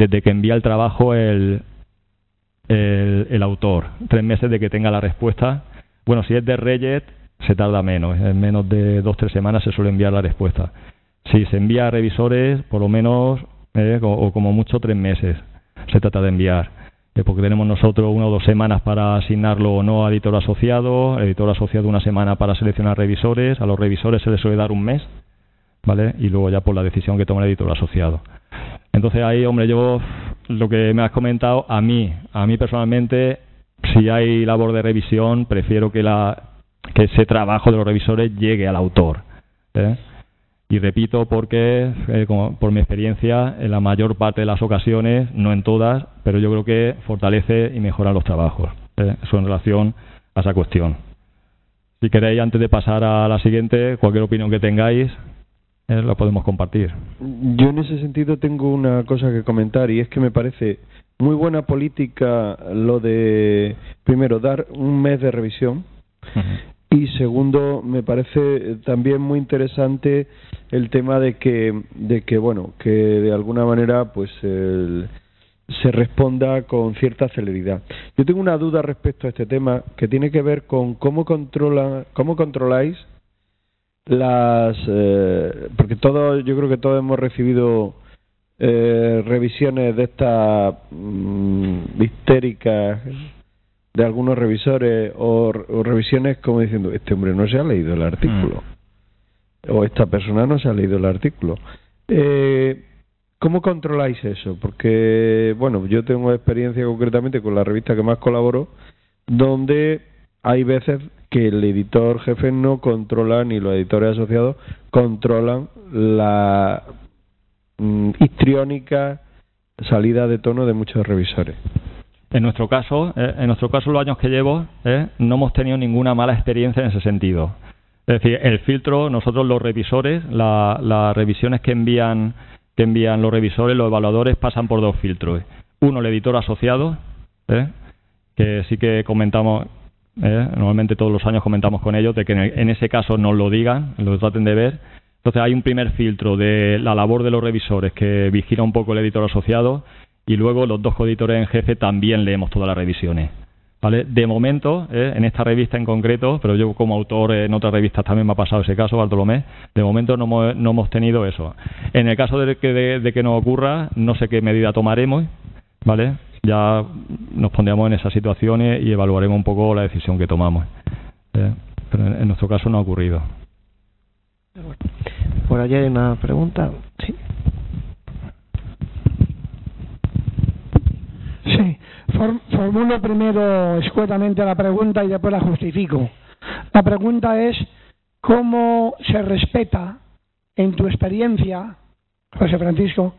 el autor, 3 meses de que tenga la respuesta. Bueno, si es de Reyes se tarda menos, en menos de 2 o 3 semanas se suele enviar la respuesta. Si se envía a revisores, por lo menos, o como mucho 3 meses se trata de enviar, porque tenemos nosotros 1 o 2 semanas para asignarlo o no a editor asociado, editor asociado 1 semana para seleccionar revisores, a los revisores se les suele dar 1 mes, ¿vale? Y luego ya por la decisión que toma el editor asociado. Entonces ahí, hombre, yo, lo que me has comentado, a mí personalmente, si hay labor de revisión, prefiero que ese trabajo de los revisores llegue al autor, Y repito, porque por mi experiencia, en la mayor parte de las ocasiones, no en todas, pero yo creo que fortalece y mejora los trabajos. Eso en relación a esa cuestión. Si queréis, antes de pasar a la siguiente, cualquier opinión que tengáis, la podemos compartir. Yo en ese sentido tengo una cosa que comentar, y es que me parece muy buena política lo de, primero, dar 1 mes de revisión. Y segundo, me parece también muy interesante el tema de que bueno, que de alguna manera pues se responda con cierta celeridad. Yo tengo una duda respecto a este tema que tiene que ver con cómo controláis las porque yo creo que todos hemos recibido revisiones de estas histéricas de algunos revisores o revisiones como diciendo este hombre no se ha leído el artículo o esta persona no se ha leído el artículo. ¿Cómo controláis eso? Porque, bueno, yo tengo experiencia concretamente con la revista que más colaboro, donde hay veces que el editor jefe no controla, ni los editores asociados controlan la histriónica salida de tono de muchos revisores. En nuestro caso, los años que llevo, no hemos tenido ninguna mala experiencia en ese sentido. Es decir, el filtro, nosotros los revisores, las revisiones que envían los revisores, los evaluadores, pasan por dos filtros. Uno, el editor asociado, que sí que comentamos, normalmente todos los años comentamos con ellos, de que en ese caso nos lo digan, lo traten de ver. Entonces hay un primer filtro de la labor de los revisores que vigila un poco el editor asociado, y luego los dos coeditores en jefe también leemos todas las revisiones. ¿Vale? De momento, en esta revista en concreto, pero yo como autor en otras revistas también me ha pasado ese caso, Bartolomé, de momento no hemos tenido eso. En el caso de que nos ocurra, no sé qué medida tomaremos, ¿vale? Ya nos pondremos en esas situaciones y evaluaremos un poco la decisión que tomamos. Pero en nuestro caso no ha ocurrido. Por allá hay una pregunta. Sí. Sí, formulo primero escuetamente la pregunta y después la justifico. La pregunta es: ¿cómo se respeta, en tu experiencia, José Francisco,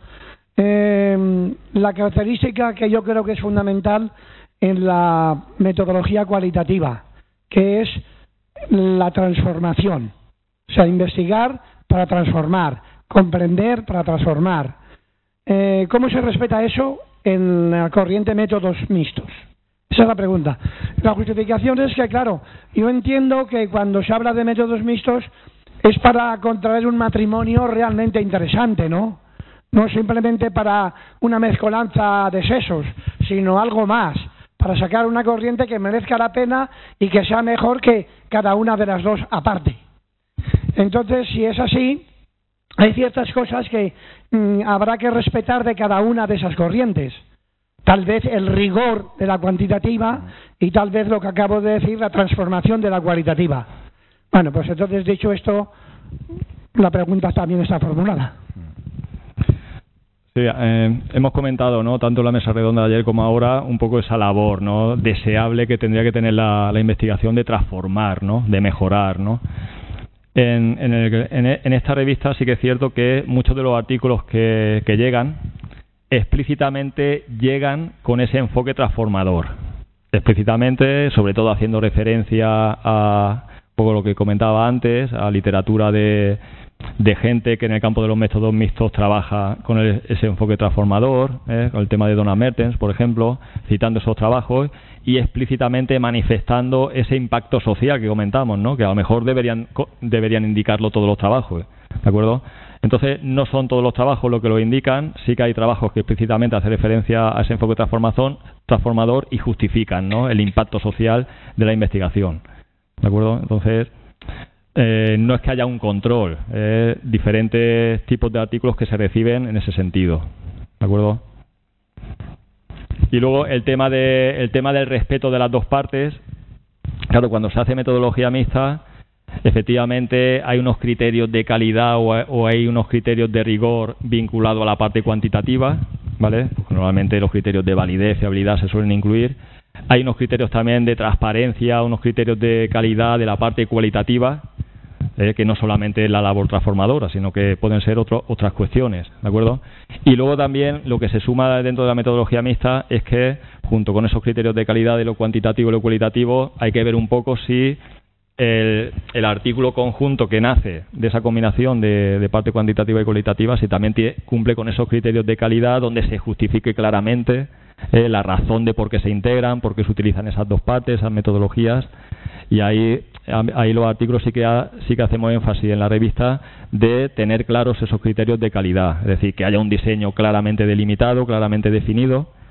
la característica que yo creo que es fundamental en la metodología cualitativa, que es la transformación? O sea, investigar para transformar, comprender para transformar. ¿Cómo se respeta eso en la corriente métodos mixtos? Esa es la pregunta. La justificación es que, claro, yo entiendo que cuando se habla de métodos mixtos es para contraer un matrimonio realmente interesante, ¿no? No simplemente para una mezcolanza de sesos, sino algo más, para sacar una corriente que merezca la pena y que sea mejor que cada una de las dos aparte. Entonces, si es así, hay ciertas cosas que habrá que respetar de cada una de esas corrientes. Tal vez el rigor de la cuantitativa y tal vez lo que acabo de decir, la transformación de la cualitativa. Bueno, pues entonces, dicho esto, la pregunta también está formulada. Sí, hemos comentado, ¿no?, tanto en la mesa redonda de ayer como ahora, un poco esa labor, ¿no?, deseable que tendría que tener la investigación de transformar, ¿no?, de mejorar, ¿no? En esta revista sí que es cierto que muchos de los artículos que llegan explícitamente llegan con ese enfoque transformador, explícitamente, sobre todo haciendo referencia a un poco lo que comentaba antes, a literatura de gente que en el campo de los métodos mixtos trabaja con ese enfoque transformador, con el tema de Donald Mertens, por ejemplo, citando esos trabajos y explícitamente manifestando ese impacto social que comentamos, ¿no?, que a lo mejor deberían indicarlo todos los trabajos, ¿de acuerdo? Entonces, no son todos los trabajos los que lo indican, sí que hay trabajos que explícitamente hacen referencia a ese enfoque transformador y justifican, ¿no?, el impacto social de la investigación, ¿de acuerdo? Entonces, no es que haya un control, diferentes tipos de artículos que se reciben en ese sentido, ¿de acuerdo? Y luego el tema del respeto de las dos partes. Claro, cuando se hace metodología mixta, efectivamente hay unos criterios de calidad o hay unos criterios de rigor vinculados a la parte cuantitativa, ¿vale? Normalmente los criterios de validez, fiabilidad se suelen incluir. Hay unos criterios también de transparencia, unos criterios de calidad de la parte cualitativa, que no solamente es la labor transformadora, sino que pueden ser otras cuestiones, ¿de acuerdo? Y luego también lo que se suma dentro de la metodología mixta es que, junto con esos criterios de calidad de lo cuantitativo y lo cualitativo, hay que ver un poco si el artículo conjunto que nace de esa combinación de parte cuantitativa y cualitativa, si también cumple con esos criterios de calidad donde se justifique claramente la razón de por qué se integran, por qué se utilizan esas dos partes, esas metodologías. Y ahí los artículos sí que hacemos énfasis en la revista de tener claros esos criterios de calidad, es decir, que haya un diseño claramente delimitado, claramente definido,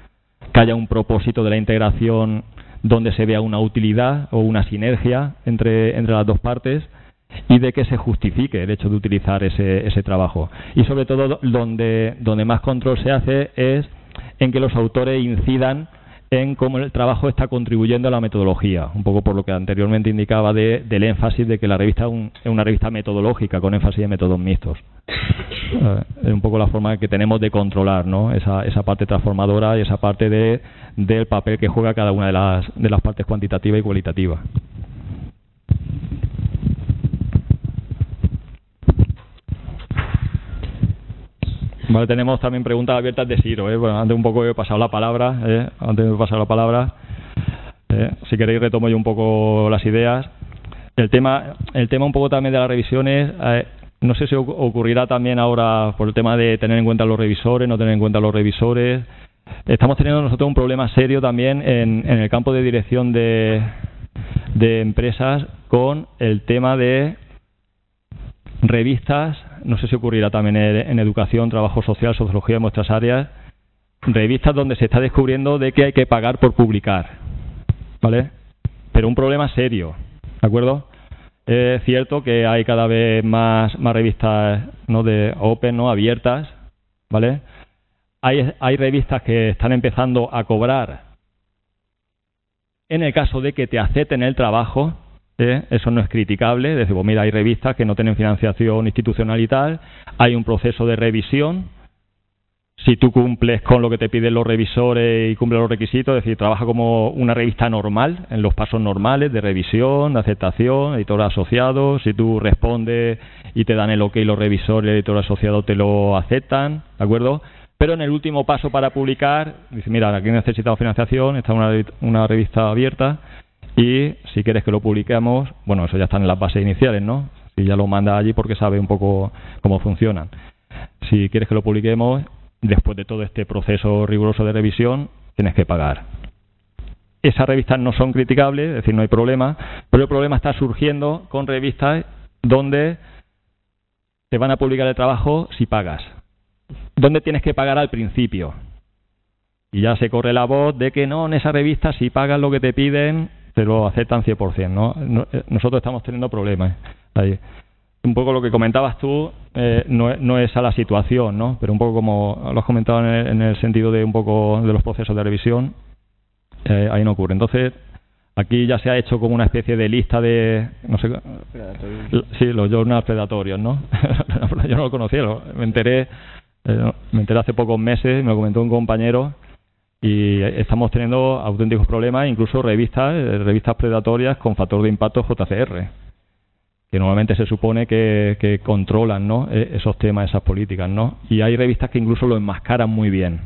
que haya un propósito de la integración donde se vea una utilidad o una sinergia entre las dos partes, y de que se justifique el hecho de utilizar ese trabajo. Y sobre todo donde más control se hace es en que los autores incidan en cómo el trabajo está contribuyendo a la metodología, un poco por lo que anteriormente indicaba del énfasis de que la revista es una revista metodológica con énfasis en métodos mixtos. Es un poco la forma que tenemos de controlar, ¿no?, esa parte transformadora y esa parte del papel que juega cada una de las partes cuantitativa y cualitativa. Vale, tenemos también preguntas abiertas de Ciro. Bueno, antes un poco he pasado la palabra. Si queréis retomo yo un poco las ideas. El tema un poco también de las revisiones, no sé si ocurrirá también ahora por el tema de tener en cuenta los revisores, no tener en cuenta los revisores. Estamos teniendo nosotros un problema serio también en el campo de dirección de empresas con el tema de revistas. No sé si ocurrirá también en educación, trabajo social, sociología, en vuestras áreas, revistas donde se está descubriendo de que hay que pagar por publicar, ¿vale? Pero un problema serio, ¿de acuerdo? Es cierto que hay cada vez más revistas, ¿no?, de open, ¿no?, abiertas, ¿vale? Hay revistas que están empezando a cobrar en el caso de que te acepten el trabajo. Eso no es criticable. Decir, pues mira, hay revistas que no tienen financiación institucional y tal, hay un proceso de revisión. Si tú cumples con lo que te piden los revisores y cumples los requisitos, es decir, trabaja como una revista normal, en los pasos normales de revisión, de aceptación, editor asociado. Si tú respondes y te dan el ok los revisores, el editor asociado te lo aceptan, ¿de acuerdo? Pero en el último paso para publicar, dice, mira, aquí necesitamos financiación, está una revista abierta, y si quieres que lo publiquemos, bueno, eso ya está en las bases iniciales, ¿no? Si ya lo manda allí porque sabe un poco cómo funcionan. Si quieres que lo publiquemos, después de todo este proceso riguroso de revisión, tienes que pagar. Esas revistas no son criticables, es decir, no hay problema, pero el problema está surgiendo con revistas donde te van a publicar el trabajo si pagas. ¿Dónde tienes que pagar al principio? Y ya se corre la voz de que no, en esa revista si pagas lo que te piden, te lo aceptan 100%, ¿no? Nosotros estamos teniendo problemas ahí. Un poco lo que comentabas tú, no es a la situación, ¿no? Pero un poco como lo has comentado en el sentido de un poco de los procesos de revisión, ahí no ocurre. Entonces, aquí ya se ha hecho como una especie de lista de, no sé, sí, los journals predatorios, ¿no? Yo no lo conocía, me enteré hace pocos meses, me lo comentó un compañero. Y estamos teniendo auténticos problemas, incluso revistas predatorias con factor de impacto JCR, que normalmente se supone que controlan, ¿no?, esos temas, esas políticas, ¿no? Y hay revistas que incluso lo enmascaran muy bien,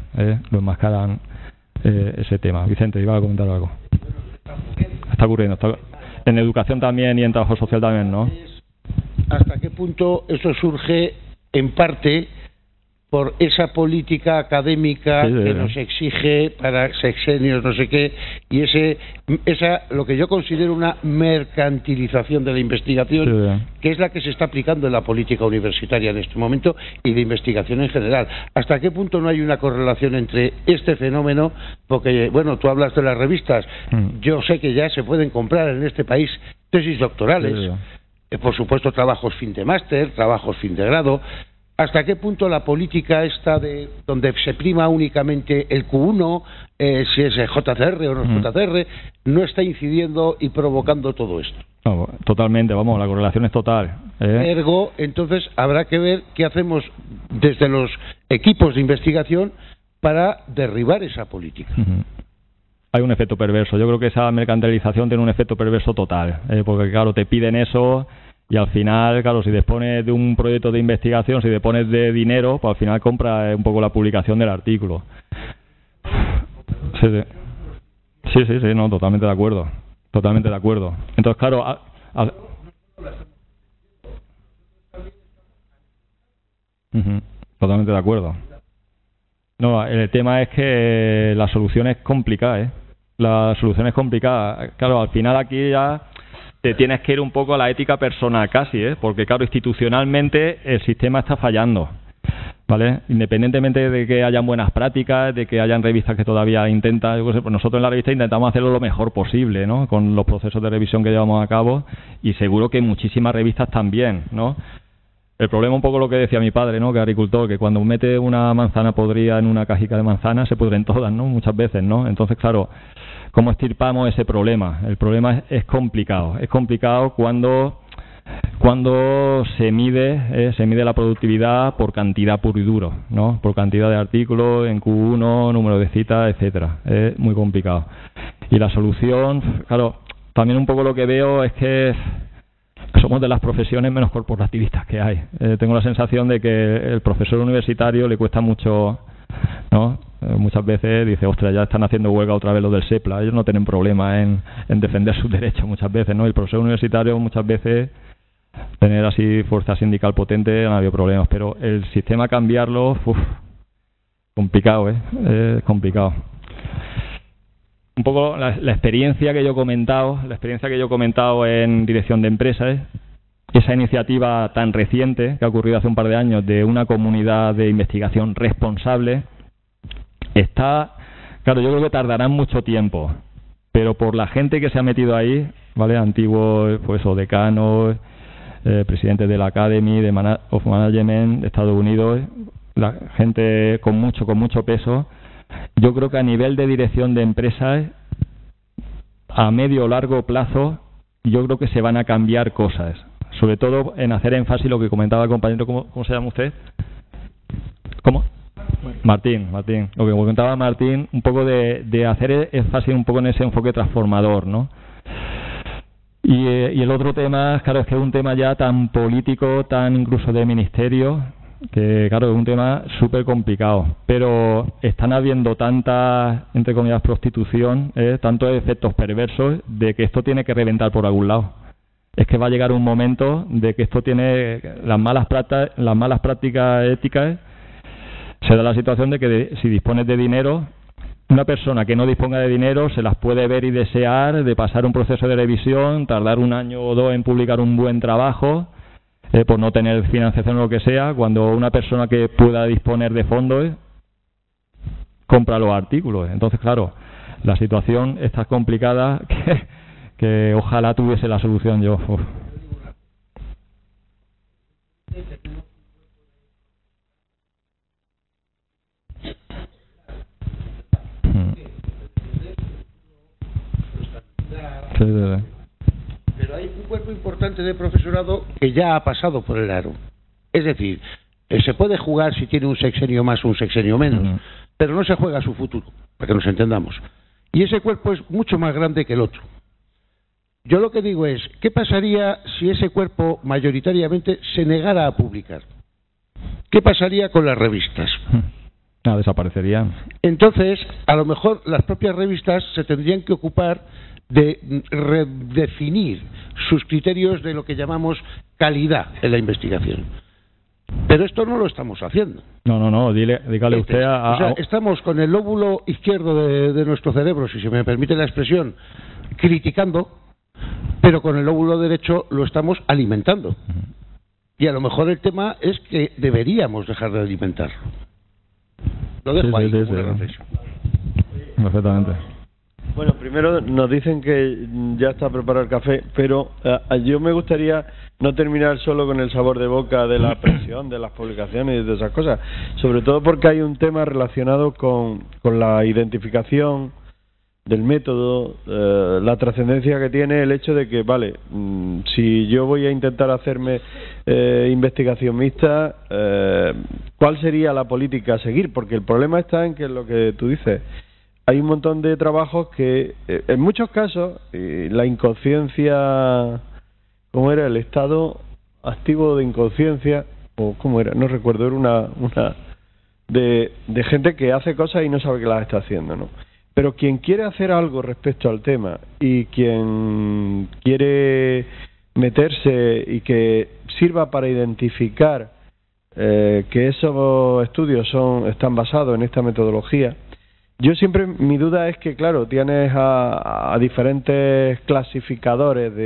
ese tema. Vicente, iba a comentar algo. Está ocurriendo. En educación también y en trabajo social también, ¿no? ¿Hasta qué punto eso surge en parte por esa política académica que nos exige para sexenios, no sé qué, y esa lo que yo considero una mercantilización de la investigación, que es la que se está aplicando en la política universitaria en este momento y de investigación en general? ¿Hasta qué punto no hay una correlación entre este fenómeno? Porque, bueno, tú hablas de las revistas, yo sé que ya se pueden comprar en este país tesis doctorales, por supuesto trabajos fin de máster, trabajos fin de grado. ¿Hasta qué punto la política esta de donde se prima únicamente el Q1, si es JCR o no es JCR, no está incidiendo y provocando todo esto? No, totalmente, vamos, la correlación es total. Ergo, entonces habrá que ver qué hacemos desde los equipos de investigación para derribar esa política. Hay un efecto perverso. Yo creo que esa mercantilización tiene un efecto perverso total, porque claro, te piden eso. Y al final, claro, si dispones de un proyecto de investigación, si dispones de dinero, pues al final compras un poco la publicación del artículo. Sí, no, totalmente de acuerdo. Totalmente de acuerdo. Entonces, claro... Totalmente de acuerdo. No, el tema es que la solución es complicada, La solución es complicada. Claro, al final aquí ya... te tienes que ir un poco a la ética personal casi, porque claro, institucionalmente el sistema está fallando. ¿vale? Independientemente de que hayan buenas prácticas, de que hayan revistas que todavía intentan, yo qué sé, pues nosotros en la revista intentamos hacerlo lo mejor posible, ¿no? Con los procesos de revisión que llevamos a cabo, y seguro que muchísimas revistas también, ¿no? El problema un poco lo que decía mi padre, ¿no? Que agricultor, que cuando mete una manzana podrida en una cajica de manzanas se pudren todas, ¿no? Muchas veces, ¿no? Entonces, claro, ¿cómo extirpamos ese problema? El problema es complicado. Es complicado cuando se mide la productividad por cantidad puro y duro, ¿no? Por cantidad de artículos en Q1, número de citas, etcétera. Es muy complicado. Y la solución, claro, también un poco lo que veo es que somos de las profesiones menos corporativistas que hay. Tengo la sensación de que el profesor universitario le cuesta mucho, ¿no? Muchas veces dice, ostras, ya están haciendo huelga otra vez los del SEPLA. Ellos no tienen problema en defender sus derechos muchas veces, ¿no? El profesor universitario muchas veces, tener así fuerza sindical potente, no ha habido problemas. Pero el sistema cambiarlo, complicado, es complicado. Un poco la experiencia que yo he comentado en dirección de empresas, esa iniciativa tan reciente que ha ocurrido hace un par de años de una comunidad de investigación responsable, claro, yo creo que tardarán mucho tiempo, pero por la gente que se ha metido ahí, ¿vale? Antiguos, pues, o decanos, presidentes de la Academy of Management de Estados Unidos, la gente con mucho peso. Yo creo que a nivel de dirección de empresas, a medio o largo plazo, yo creo que se van a cambiar cosas. Sobre todo en hacer énfasis lo que comentaba el compañero, ¿cómo se llama usted? ¿Cómo? Martín. Lo que comentaba Martín, un poco de hacer énfasis un poco en ese enfoque transformador, ¿no? Y el otro tema, claro, es que es un tema ya tan político, tan incluso de ministerio, que claro, es un tema súper complicado, pero están habiendo tanta, entre comillas, prostitución, tantos efectos perversos, de que esto tiene que reventar por algún lado. Es que va a llegar un momento de que esto tiene las malas prácticas éticas. Se da la situación de que si dispones de dinero, una persona que no disponga de dinero se las puede ver y desear, de pasar un proceso de revisión, tardar 1 año o 2 en publicar un buen trabajo, por no tener financiación o lo que sea, cuando una persona que pueda disponer de fondos compra los artículos. Entonces, claro, la situación está complicada, que ojalá tuviese la solución yo. Pero hay un cuerpo importante de profesorado que ya ha pasado por el aro. Es decir, se puede jugar si tiene un sexenio más o un sexenio menos, pero no se juega su futuro, para que nos entendamos. Y ese cuerpo es mucho más grande que el otro. Yo lo que digo es, ¿qué pasaría si ese cuerpo mayoritariamente se negara a publicar? ¿Qué pasaría con las revistas? Desaparecerían. Entonces, a lo mejor las propias revistas se tendrían que ocupar de redefinir sus criterios de lo que llamamos calidad en la investigación. Pero esto no lo estamos haciendo. No, dígale usted o sea, estamos con el lóbulo izquierdo de nuestro cerebro, si se me permite la expresión, criticando, pero con el lóbulo derecho lo estamos alimentando. Y a lo mejor el tema es que deberíamos dejar de alimentar. Lo dejo ahí como una reflexión. Perfectamente. Bueno, primero nos dicen que ya está preparado el café, pero yo me gustaría no terminar solo con el sabor de boca de la presión, de las publicaciones y de esas cosas, sobre todo porque hay un tema relacionado con la identificación del método, la trascendencia que tiene el hecho de que, vale, si yo voy a intentar hacerme investigación mixta, ¿cuál sería la política a seguir? Porque el problema está en que lo que tú dices, hay un montón de trabajos que, en muchos casos, la inconsciencia, ¿cómo era? El estado activo de inconsciencia, o ¿cómo era? No recuerdo, era una de gente que hace cosas y no sabe que las está haciendo, ¿no? Pero quien quiere hacer algo respecto al tema y quien quiere meterse y que sirva para identificar que esos estudios están basados en esta metodología, yo siempre, mi duda es que, claro, tienes a diferentes clasificadores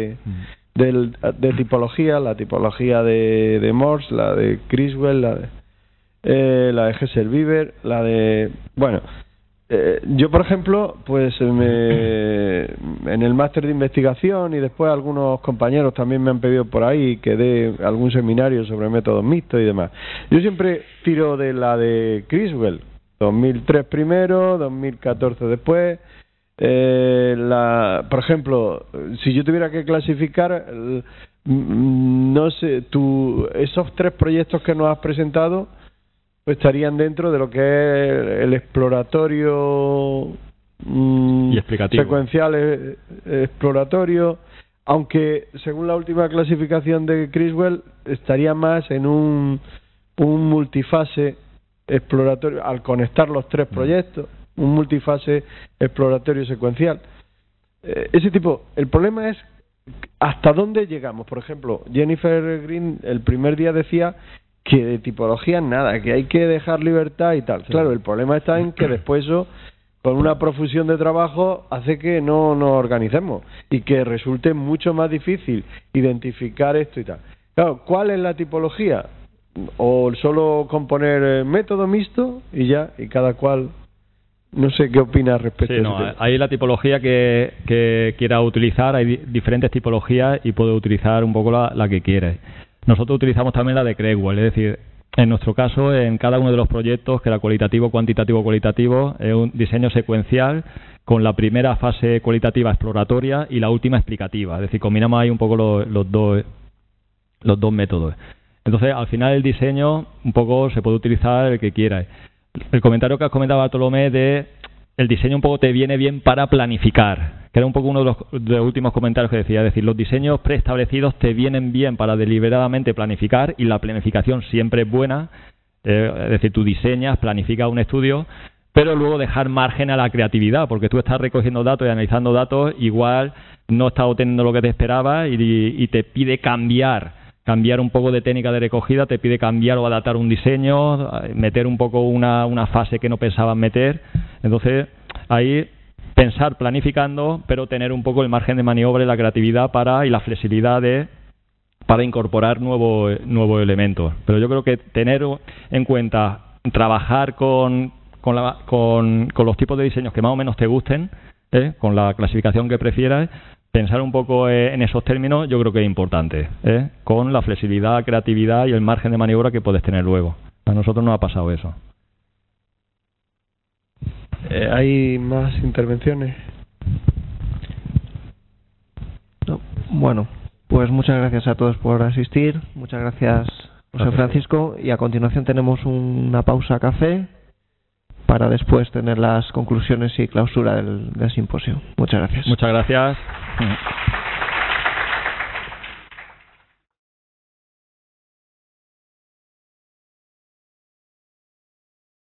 de tipología, la tipología de Morse, la de Criswell, la de Gesell Bieber, la de... Bueno, yo, por ejemplo, pues en el máster de investigación y después algunos compañeros también me han pedido por ahí que dé algún seminario sobre métodos mixtos y demás. Yo siempre tiro de la de Criswell, 2003 primero, 2014 después. Por ejemplo, si yo tuviera que clasificar, no sé, esos 3 proyectos que nos has presentado estarían dentro de lo que es el exploratorio y explicativo, secuencial exploratorio, aunque según la última clasificación de Criswell estaría más en un multifase exploratorio al conectar los 3 proyectos, un multifase exploratorio secuencial. Ese tipo, el problema es hasta dónde llegamos. Por ejemplo, Jennifer Green el primer día decía que de tipología nada, que hay que dejar libertad y tal. Sí. Claro, el problema está en que después eso, con una profusión de trabajo, hace que no nos organicemos y que resulte mucho más difícil identificar esto y tal. Claro, ¿cuál es la tipología? O solo componer método mixto y ya, y cada cual... No sé qué opinas respecto a eso. Hay la tipología que quiera utilizar, hay diferentes tipologías y puede utilizar un poco la que quiere. Nosotros utilizamos también la de Criswell, es decir, en nuestro caso, en cada uno de los proyectos, que era cualitativo, cuantitativo, cualitativo, es un diseño secuencial con la primera fase cualitativa exploratoria y la última explicativa. Es decir, combinamos ahí un poco los dos métodos. Entonces, al final el diseño un poco se puede utilizar el que quiera. El comentario que has comentado, Bartolomé, de el diseño un poco te viene bien para planificar, que era un poco uno de los últimos comentarios que decía, es decir, los diseños preestablecidos te vienen bien para deliberadamente planificar y la planificación siempre es buena, es decir, tú diseñas, planificas un estudio, pero luego dejar margen a la creatividad, porque tú estás recogiendo datos y analizando datos, igual no estás obteniendo lo que te esperabas y te pide cambiar un poco de técnica de recogida, te pide cambiar o adaptar un diseño, meter un poco una fase que no pensabas meter. Entonces, ahí pensar planificando, pero tener un poco el margen de maniobra y la creatividad y la flexibilidad para incorporar nuevos elementos. Pero yo creo que tener en cuenta, trabajar con los tipos de diseños que más o menos te gusten, con la clasificación que prefieras, pensar un poco en esos términos, yo creo que es importante, con la flexibilidad, creatividad y el margen de maniobra que puedes tener luego. A nosotros nos ha pasado eso. ¿Hay más intervenciones? No. Bueno, pues muchas gracias a todos por asistir. Muchas gracias, José Francisco. Y a continuación tenemos una pausa café para después tener las conclusiones y clausura del simposio. Muchas gracias. Muchas gracias.